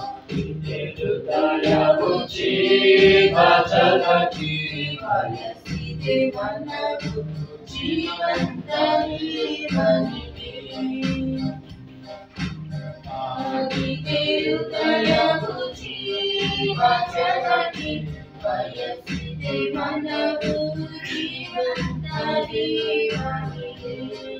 Jagati ಬಯಸಿದೆ ಮನವು ಜೀವಂತ ದೇವನಿಗೆ. ಆಗಿದೆ ಹೃದಯವು ಜೀವ ಜಗಕ್ಕೆ ಬಯಸಿದೆ ಮನವು ಜೀವಂತ ದೇವನಿಗೆ.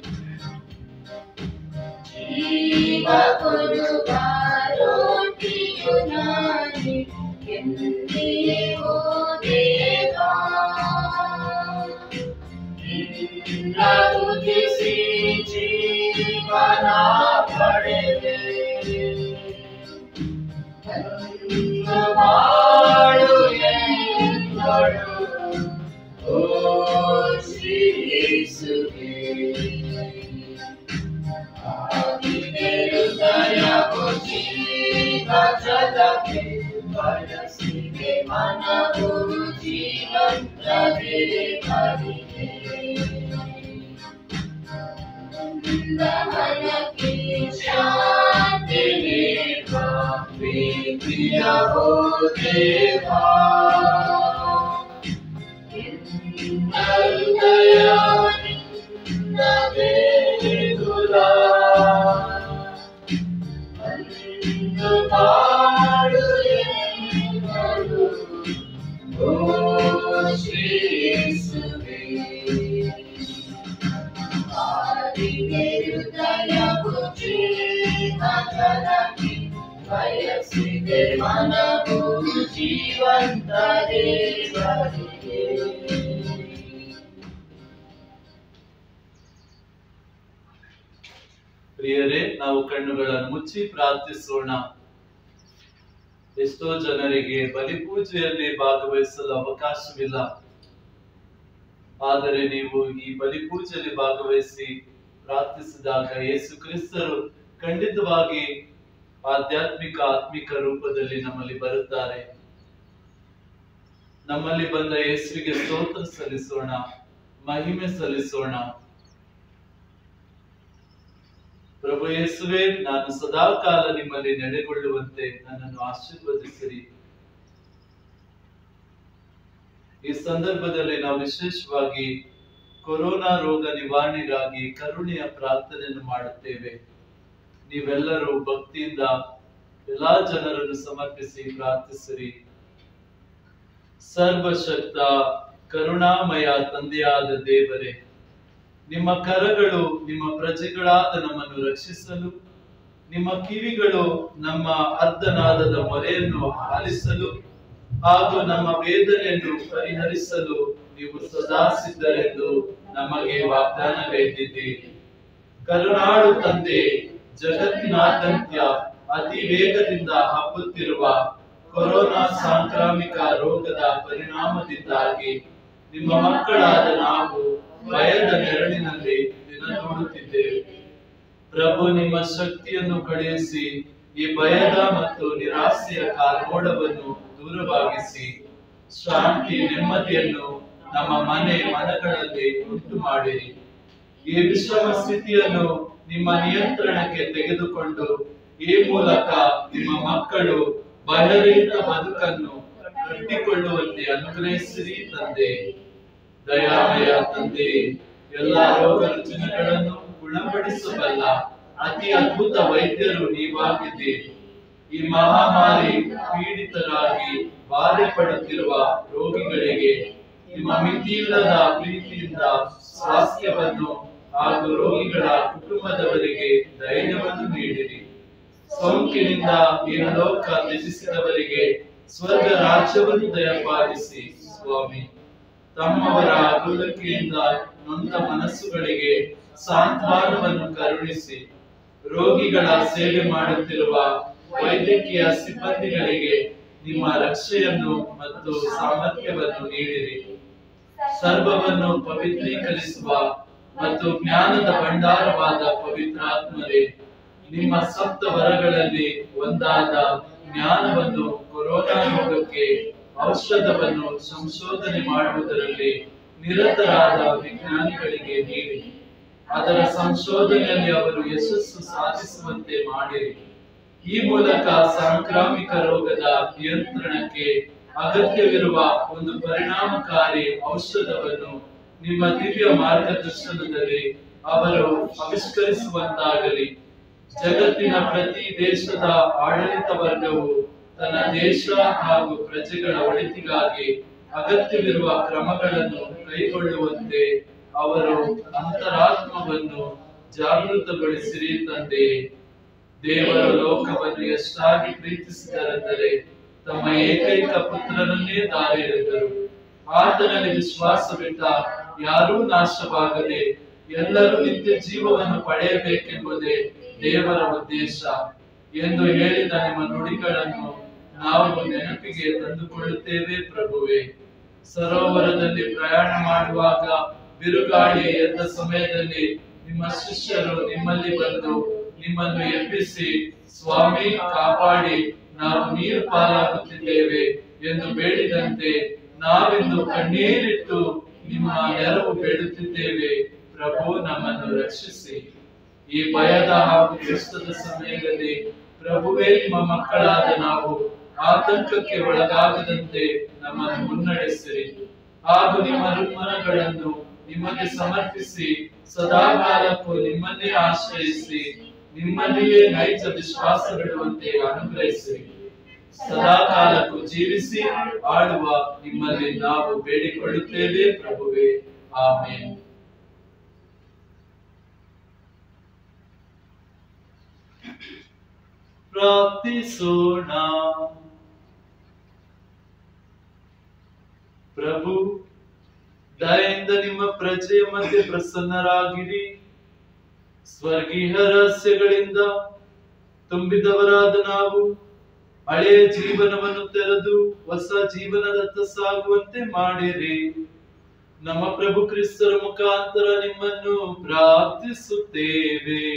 ಜೀವ ಕೊಡುವ ರೋಟಿಯು ನಾನೇ ಎಂದೆಯೋ ದೇವಾ. ನಿನ್ನ ಉದಿಸಿ ಜೀವನ ಪಡೆದೆ ನನ್ನ ಬಾಳು ಎಂದಳು ಓ ಶ್ರೀ ಯೇಸುವೇ. ಆಗಿದೆ ಹೃದಯವು ಜೀವ ಜಗಕ್ಕೆ ಬಯಸಿದೆ ಮನವು ಜೀವಂತ ದೇವರಿಗೆ. ನನ್ನ ಮನಕ್ಕೆ ಶಾಂತಿ ನೀಡುವ ಪ್ರೀತಿಯ ಓ ದೇವಾ. ನಿನ್ನ ಹೃದಯ ನಿನ್ನದೇ ದೂರ ಅಂದು ಬಾಳು ಎಂದಳು ಓ ಶ್ರೀ ಯೇಸುವೇ. ಆಗಿದೆ ಹೃದಯವು ಜೀವ ಜಗಕ್ಕೆ ಬಯಸಿದೆ ಮನವು ಜೀವಂತ ದೇವರಿಗೆ. ಪ್ರಿಯರೇ, ನಾವು ಕಣ್ಣುಗಳನ್ನು ಮುಚ್ಚಿ ಪ್ರಾರ್ಥಿಸೋಣ. ಎಷ್ಟೋ ಜನರಿಗೆ ಬಲಿಪೂಜೆಯಲ್ಲಿ ಭಾಗವಹಿಸಲು ಅವಕಾಶವಿಲ್ಲ. ಆದರೆ ನೀವು ಈ ಬಲಿಪೂಜೆಯಲ್ಲಿ ಭಾಗವಹಿಸಿ ಪ್ರಾರ್ಥಿಸಿದಾಗ ಯೇಸು ಕ್ರಿಸ್ತರು ಖಂಡಿತವಾಗಿ ಆಧ್ಯಾತ್ಮಿಕ ಆತ್ಮಿಕ ರೂಪದಲ್ಲಿ ನಮ್ಮಲ್ಲಿ ಬರುತ್ತಾರೆ. ನಮ್ಮಲ್ಲಿ ಬಂದ ಯೇಸುವಿಗೆ ಸ್ತೋತ್ರ ಸಲ್ಲಿಸೋಣ, ಮಹಿಮೆ ಸಲ್ಲಿಸೋಣ. ಪ್ರಭು ಯೇಸುವೇ, ನಾನು ಸದಾ ಕಾಲ ನಿಮ್ಮಲ್ಲಿ ನೆಲೆಗೊಳ್ಳುವಂತೆ ನನ್ನನ್ನು ಆಶೀರ್ವದಿಸಿರಿ. ಈ ಸಂದರ್ಭದಲ್ಲಿ ನಾವು ವಿಶೇಷವಾಗಿ ಕೊರೋನಾ ರೋಗ ನಿವಾರಣೆಗಾಗಿ ಕರುಣೆಯ ಪ್ರಾರ್ಥನೆಯನ್ನು ಮಾಡುತ್ತೇವೆ. ನೀವೆಲ್ಲರೂ ಭಕ್ತಿಯಿಂದ ಎಲ್ಲಾ ಜನರನ್ನು ಸಮರ್ಪಿಸಿ ಪ್ರಾರ್ಥಿಸಿರಿ. ಸರ್ವಶಕ್ತ ಕರುಣಾಮಯ ತಂದೆಯಾದ ದೇವರೇ, ನಿಮ್ಮ ಕರಗಳು ನಿಮ್ಮ ಪ್ರಜೆಗಳಾದ ನಮ್ಮನ್ನು ರಕ್ಷಿಸಲು, ನಿಮ್ಮ ಕಿವಿಗಳು ನಮ್ಮ ಅರ್ಧನಾದದ ಮೊರೆಯನ್ನು ಆಲಿಸಲು ಹಾಗೂ ನಮ್ಮ ವೇದನೆಯನ್ನು ಪರಿಹರಿಸಲು ನೀವು ಸದಾ ಸಿದ್ಧರೆಂದು ನಮಗೆ ವಾಗ್ದಾನಗೈದಿದ್ದೀರಿ. ಕರುಣಾಳು ತಂದೆ, ಜಗತ್ತಿನಾದ್ಯಂತ ಅತಿ ವೇಗದಿಂದ ಹಬ್ಬುತ್ತಿರುವ ಕೊರೋನಾ ಸಾಂಕ್ರಾಮಿಕ ರೋಗದ ಪರಿಣಾಮದಿಂದಾಗಿ ನಿಮ್ಮ ಮಕ್ಕಳಾದ ನಾವು ಭಯದ ನೆರಳಿನಲ್ಲಿ ದಿನ ನೋಡುತ್ತಿದ್ದೇವೆ. ಪ್ರಭು, ನಿಮ್ಮ ಶಕ್ತಿಯನ್ನು ಕಳುಹಿಸಿ ಈ ಭಯದ ಮತ್ತು ನಿರಾಸೆಯ ಕಾರ್ಮೋಡವನ್ನು ದೂರವಾಗಿಸಿ ಶಾಂತಿ ನೆಮ್ಮದಿಯನ್ನು ನಮ್ಮ ಮನೆ ಮನಗಳಲ್ಲಿ ಉಂಟು ಮಾಡಿರಿ. ಈ ವಿಷಮ ಸ್ಥಿತಿಯನ್ನು ನಿಮ್ಮ ನಿಯಂತ್ರಣಕ್ಕೆ ತೆಗೆದುಕೊಂಡು ಈ ಮೂಲಕ ನಿಮ್ಮ ಮಕ್ಕಳು ಭಯರಹಿತ ಬದುಕನ್ನು ಕಟ್ಟಿಕೊಳ್ಳುವಂತೆ ಅನುಗ್ರಹಿಸಿರಿ ತಂದೆ. ದಯಾಮಯ ತಂದೆ, ಎಲ್ಲಾ ರೋಗ ರುಜಿನಗಳನ್ನು ಗುಣಪಡಿಸಬಲ್ಲ ಅತಿ ಅದ್ಭುತ ವೈದ್ಯರು ನೀವಾಗಿದ್ದೀರಿ. ಈ ಮಹಾಮಾರಿ ಪೀಡಿತರಾಗಿ ಬಾಧೆ ಪಡುತ್ತಿರುವ ರೋಗಿಗಳಿಗೆ ನಿಮ್ಮ ಮಿತಿಯಿಲ್ಲದ ಪ್ರೀತಿಯಿಂದ ಸ್ವಾಸ್ಥ್ಯವನ್ನು ಹಾಗೂ ರೋಗಿಗಳ ಕುಟುಂಬದವರಿಗೆ ಧೈರ್ಯವನ್ನು ನೀಡಿರಿ. ಸೋಂಕಿನಿಂದ ಇಹಲೋಕ ತ್ಯಜಿಸಿದವರಿಗೆ ಸ್ವರ್ಗ ರಾಜ್ಯವನ್ನು ದಯಪಾಲಿಸಿ ಸ್ವಾಮಿ. ತಮ್ಮವರ ಅಗುಲಕೆಯಿಂದ ನೊಂದ ಮನಸ್ಸುಗಳಿಗೆ ಸಾಂತ್ವನವನ್ನು ಕರುಣಿಸಿ ರೋಗಿಗಳ ಸೇವೆ ಮಾಡುತ್ತಿರುವ ವೈದ್ಯಕೀಯ ಸಿಬ್ಬಂದಿಗಳಿಗೆ ನಿಮ್ಮ ರಕ್ಷೆಯನ್ನು ಮತ್ತು ಸಾಮರ್ಥ್ಯವನ್ನು ನೀಡಿರಿ. ಸರ್ವವನ್ನು ಪವಿತ್ರೀಕರಿಸುವ ಮತ್ತು ಜ್ಞಾನದ ಭಂಡಾರವಾದ ಪವಿತ್ರಾತ್ಮರೇ, ನಿಮ್ಮ ಸಪ್ತ ವರಗಳಲ್ಲಿ ಒಂದಾದ ಜ್ಞಾನವನ್ನು ಕೊರೋನಾ ರೋಗಕ್ಕೆ ಔಷಧವನ್ನು ಸಂಶೋಧನೆ ಮಾಡುವುದರಲ್ಲಿ ನಿರತರಾದ ವಿಜ್ಞಾನಿಗಳಿಗೆ ನೀಡಿ ಅದರ ಸಂಶೋಧನೆಯಲ್ಲಿ ಅವರು ಯಶಸ್ಸು ಸಾಧಿಸುವಂತೆ ಮಾಡಿರಿ. ಈ ಮೂಲಕ ಸಾಂಕ್ರಾಮಿಕ ರೋಗದ ನಿಯಂತ್ರಣಕ್ಕೆ ಅಗತ್ಯವಿರುವ ಒಂದು ಪರಿಣಾಮಕಾರಿ ಔಷಧವನ್ನು ನಿಮ್ಮ ದಿವ್ಯ ಮಾರ್ಗದರ್ಶನದಲ್ಲಿ ಅವರು ಆವಿಷ್ಕರಿಸುವಂತಾಗಲಿ. ಜಗತ್ತಿನ ಪ್ರತಿ ದೇಶದ ಆಡಳಿತ ವರ್ಗವು ತನ್ನ ದೇಶ ಹಾಗೂ ಪ್ರಜೆಗಳ ಒಳಿತಿಗಾಗಿ ಅಗತ್ಯವಿರುವ ಕ್ರಮಗಳನ್ನು ಕೈಗೊಳ್ಳುವಂತೆ ಅವರು ಅಂತರಾತ್ಮವನ್ನು ಜಾಗೃತಗೊಳಿಸಿರಿ ತಂದೆ. ದೇವರ ಲೋಕವನ್ನು ಎಷ್ಟಾಗಿ ಪ್ರೀತಿಸಿದರೆಂದರೆ ತಮ್ಮ ಏಕೈಕ ಪುತ್ರನನ್ನೇ ದಾರಿ ಎರೆದರು. ಆತನಲ್ಲಿ ವಿಶ್ವಾಸವಿಟ್ಟ ಯಾರೂ ನಾಶವಾಗದೆ ಎಲ್ಲರೂ ನಿತ್ಯ ಜೀವವನ್ನು ಪಡೆಯಬೇಕೆಂಬುದೇ ದೇವರ ಉದ್ದೇಶ ಎಂದು ಹೇಳಿದ ನಿಮ್ಮ ನುಡಿಗಳನ್ನು ನಾವು ನೆನಪಿಗೆ ತಂದುಕೊಳ್ಳುತ್ತೇವೆ ಪ್ರಭುವೆ. ಸರೋವರದಲ್ಲಿ ಪ್ರಯಾಣ ಮಾಡುವಾಗ ಬಿರುಗಾಳಿ ಎದ್ದ ಸಮಯದಲ್ಲಿ ನಿಮ್ಮ ಶಿಷ್ಯರು ನಿಮ್ಮಲ್ಲಿ ಬಂದು ನಿಮ್ಮನ್ನು ಎಬ್ಬಿಸಿ, ಸ್ವಾಮಿ ಕಾಪಾಡಿ, ನಾವು ನೀರು ಪಾಲಾಗುತ್ತಿದ್ದೇವೆ ಎಂದು ಬೇಡಿದಂತೆ ನಾವಿಂದು ಕಣ್ಣೀರಿಟ್ಟು ನಿಮ್ಮ ನೆರವು ಬೇಡುತ್ತಿದ್ದೇವೆ. ಪ್ರಭು, ನಮ್ಮನ್ನು ರಕ್ಷಿಸಿ. ಈ ಭಯದ ಹಾಗೂ ಕಷ್ಟದ ಸಮಯದಲ್ಲಿ ಪ್ರಭುವೇ, ನಿಮ್ಮ ಮಕ್ಕಳಾದ ನಾವು ಆತಂಕಕ್ಕೆ ಒಳಗಾಗದಂತೆ ನಮ್ಮನ್ನು ಮುನ್ನಡೆಸಿರಿ ಹಾಗೂ ನಿಮ್ಮ ಋಗ್ಮನಗಳನ್ನು ನಿಮಗೆ ಸಮರ್ಪಿಸಿ ಸದಾಕಾಲಕ್ಕೂ ನಿಮ್ಮನ್ನೇ ಆಶ್ರಯಿಸಿ ನಿಮ್ಮಲ್ಲಿಯೇ ನೈಜ ವಿಶ್ವಾಸವಿಡುವಂತೆ ಅನುಗ್ರಹಿಸಿರಿ. ಸದಾಕಾಲಕ್ಕೂ ಜೀವಿಸಿ ಆಳುವ ನಿಮ್ಮಲ್ಲಿ ನಾವು ಬೇಡಿಕೊಳ್ಳುತ್ತೇವೆ ಪ್ರಭುವೇ. ಆಮೆನ್. ಪ್ರಾರ್ಥಿಸೋಣ. ಪ್ರಭು, ದಯೆಯಿಂದ ನಿಮ್ಮ ಪ್ರಜೆಯ ಮಧ್ಯೆ ಪ್ರಸನ್ನರಾಗಿರಿ. ಸ್ವರ್ಗೀಯ ರಹಸ್ಯಗಳಿಂದ ತುಂಬಿದವರಾದ ನಾವು ಹಳೆಯ ಜೀವನವನ್ನು ತೆರೆದು ಹೊಸ ಜೀವನದತ್ತ ಸಾಗುವಂತೆ ಮಾಡಿರಿ. ನಮ್ಮ ಪ್ರಭು ಕ್ರಿಸ್ತರ ಮುಖಾಂತರ ನಿಮ್ಮನ್ನು ಪ್ರಾರ್ಥಿಸುತ್ತೇವೆ.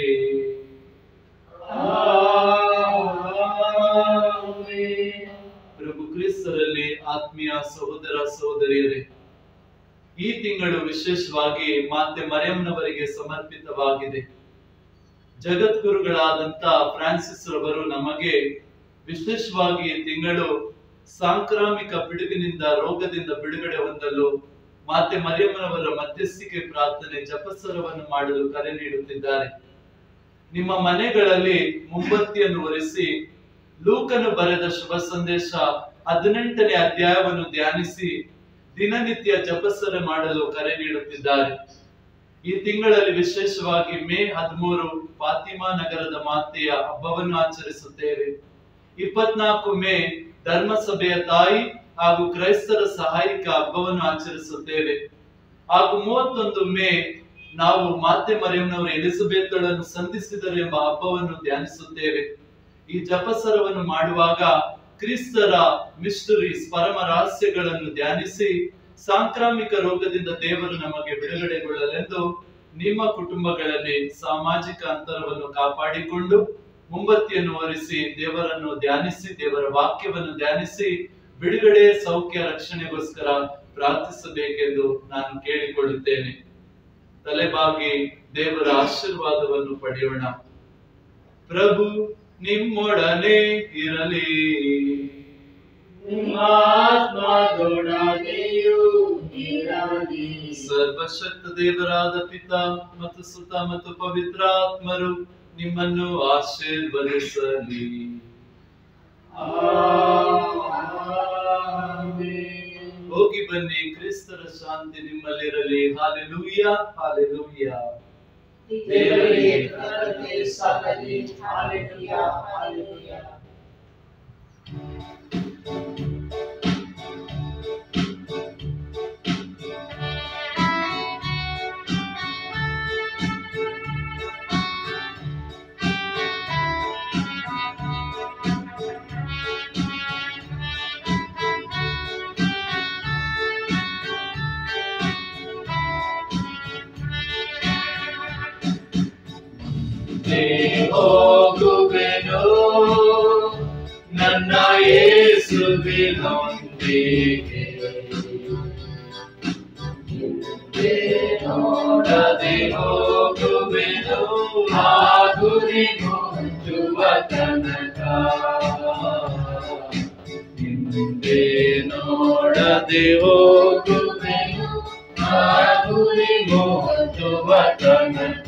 ಪ್ರಭು ಕ್ರಿಸ್ತರಲ್ಲಿ ಆತ್ಮೀಯ ಸಹೋದರ ಸಹೋದರಿಯರೇ, ಈ ತಿಂಗಳು ವಿಶೇಷವಾಗಿ ಮಾತೆ ಮರಿಯಂನವರಿಗೆ ಸಮರ್ಪಿತವಾಗಿದೆ. ಜಗದ್ಗುರುಗಳಾದಂತ ಫ್ರಾನ್ಸಿಸ್ ರವರು ನಮಗೆ ವಿಶೇಷವಾಗಿ ಈ ತಿಂಗಳು ಸಾಂಕ್ರಾಮಿಕ ಪಿಡುಗಿನಿಂದ ರೋಗದಿಂದ ಬಿಡುಗಡೆ ಹೊಂದಲು ಮಾತೆ ಮರಿಯಮ್ಮನವರ ಮಧ್ಯಸ್ಥಿಕೆ ಪ್ರಾರ್ಥನೆ ಜಪಸರವನ್ನು ಮಾಡಲು ಕರೆ ನೀಡುತ್ತಿದ್ದಾರೆ. ನಿಮ್ಮ ಮನೆಗಳಲ್ಲಿ ಮುಂಬತ್ತಿಯನ್ನು ಒರೆಸಿ ಲೂಕನು ಬರೆದ ಶುಭ ಸಂದೇಶ ಹದಿನೆಂಟನೇ ಅಧ್ಯಾಯವನ್ನು ಧ್ಯಾನಿಸಿ ದಿನನಿತ್ಯ ಜಪಸರ ಮಾಡಲು ಕರೆ ನೀಡುತ್ತಿದ್ದಾರೆ. ಈ ತಿಂಗಳಲ್ಲಿ ವಿಶೇಷವಾಗಿ ಮೇ ಹದಿಮೂರು ಫಾತಿಮಾ ನಗರದ ಮಾತೆಯ ಹಬ್ಬವನ್ನು ಆಚರಿಸುತ್ತೇವೆ. ಇಪ್ಪತ್ನಾಲ್ಕು ಮೇ ಧರ್ಮಸಭೆಯ ತಾಯಿ ಹಾಗೂ ಕ್ರೈಸ್ತರ ಸಹಾಯಕ ಹಬ್ಬವನ್ನು ಆಚರಿಸುತ್ತೇವೆ. ಹಾಗೂ ಮೂವತ್ತೊಂದು ಮೇ ನಾವು ಮಾತೆ ಮರಿಯಮ್ಮನವರು ಎಲಿಜಬೆತ್ಳನ್ನು ಸಂಧಿಸಿದರು ಎಂಬ ಹಬ್ಬವನ್ನು ಧ್ಯಾನಿಸುತ್ತೇವೆ. ಈ ಜಪಸರವನ್ನು ಮಾಡುವಾಗ ಕ್ರಿಸ್ತರ ಮಿಸ್ಟರೀಸ್ ಪರಮ ರಹಸ್ಯಗಳನ್ನು ಧ್ಯಾನಿಸಿ ಸಾಂಕ್ರಾಮಿಕ ರೋಗದಿಂದ ದೇವರು ನಮಗೆ ಬಿಡುಗಡೆಗೊಳ್ಳಲೆಂದು ನಿಮ್ಮ ಕುಟುಂಬಗಳಲ್ಲಿ ಸಾಮಾಜಿಕ ಅಂತರವನ್ನು ಕಾಪಾಡಿಕೊಂಡು ಮುಂಬತ್ತಿಯನ್ನು ಒರೆಸಿ ದೇವರನ್ನು ಧ್ಯಾನಿಸಿ ದೇವರ ವಾಕ್ಯವನ್ನು ಧ್ಯಾನಿಸಿ ಬಿಡುಗಡೆ ಸೌಖ್ಯ ರಕ್ಷಣೆಗೋಸ್ಕರ ಪ್ರಾರ್ಥಿಸಬೇಕೆಂದು ನಾನು ಕೇಳಿಕೊಳ್ಳುತ್ತೇನೆ. ತಲೆಬಾಗಿ ದೇವರ ಆಶೀರ್ವಾದವನ್ನು ಪಡೆಯೋಣ. ಪ್ರಭು ನಿಮ್ಮೊಡನೆ ಇರಲಿ, ಆತ್ಮದೊಡನೆಯೂ ಇರಲಿ. ಸರ್ವಶಕ್ತ ದೇವರಾದ ಪಿತಾ ಮತ್ತು ಸುತ ಮತ್ತು ಪವಿತ್ರಾತ್ಮರು ನಿಮ್ಮನ್ನು ಆಶೀರ್ವದಿಸಲಿ. ಹೋಗಿ ಬನ್ನಿ, ಕ್ರಿಸ್ತರ ಶಾಂತಿ ನಿಮ್ಮಲ್ಲಿರಲಿ. Hallelujah, hallelujah. ದೇವರಿಗೆ ಕೃತಜ್ಞತೆ ಸಲ್ಲಲಿ. Hallelujah, hallelujah. ಹೋಗುವೆನು ನನ್ನ ಯೇಸುವಿನೊಂದಿಗೆ, ನೋಡದೆ ಹೋಗುವೆನು ಆ ಗುರಿ ಮುಟ್ಟುವ ತನಕ. ಹಿಂದೆ ನೋಡದೆ ಹೋಗುವೆನು ಆ ಗುರಿ ಮುಟ್ಟುವ ತನಕ.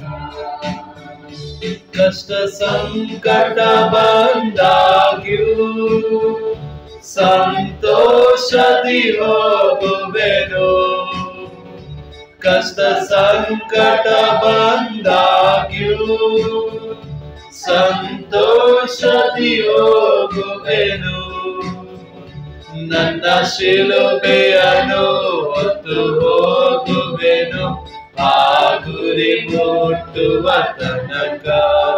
ಕಷ್ಟ ಸಂಕಟ ಬಂದಾಗ್ಯೂ ಸಂತೋಷದಿ ಹೋಗುವೆನು. ಕಷ್ಟ ಸಂಕಟ ಬಂದಾಗ್ಯೂ ಸಂತೋಷದಿ ಹೋಗುವೆನು. ನನ್ನ ಶಿಲುಬೆಯನ್ನು ಹೊತ್ತು ಹೋಗುವೆನು ಆ ಗುರಿ ಮುಟ್ಟುವ ತನಕ.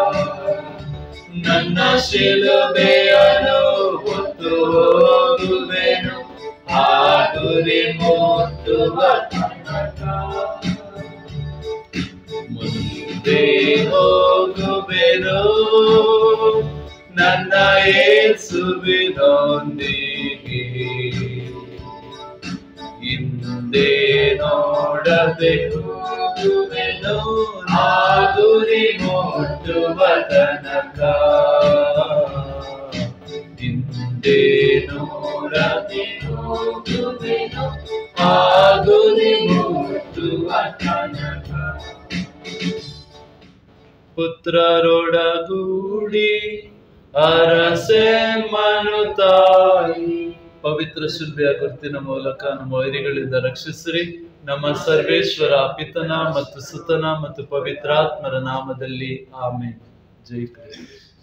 ನನ್ನ ಶಿಲುಬೆಯನ್ನು ಹೊತ್ತು ಹೋಗುವೆನು ಆ ಗುರಿ ಮುಟ್ಟುವ ತನಕ. ಮುಂದೆ ಹೋಗುವೆನು ನನ್ನ ಯೇಸುವಿನೊಂದಿಗೆ, ಹಿಂದೆ ನೋಡದೆ ಹೋಗುವೆನು ಆ ಗುರಿ ಮುಟ್ಟುವ ತನಕ. ಹಿಂದೆ ನೋಡದೆ ಹೋಗುವೆನು ಆ ಗುರಿ ಮುಟ್ಟುವ ತನಕ. ಪುತ್ರರೊಡಗೂಡಿ ಅರಸೆ ಮನುತಾಯಿ ಪವಿತ್ರ ಶಿಲ್ಬೆಯ ಗುರುತಿನ ಮೂಲಕ ನಮ್ಮ ವೈರಿಗಳಿಂದ ರಕ್ಷಿಸಿರಿ. ನಮ್ಮ ಸರ್ವೇಶ್ವರ ಪಿತನ ಮತ್ತು ಸುತನ ಮತ್ತು ಪವಿತ್ರಾತ್ಮರ ನಾಮದಲ್ಲಿ ಆಮೇನ್. ಜೈ ಕ್ರಿಸ್ತ.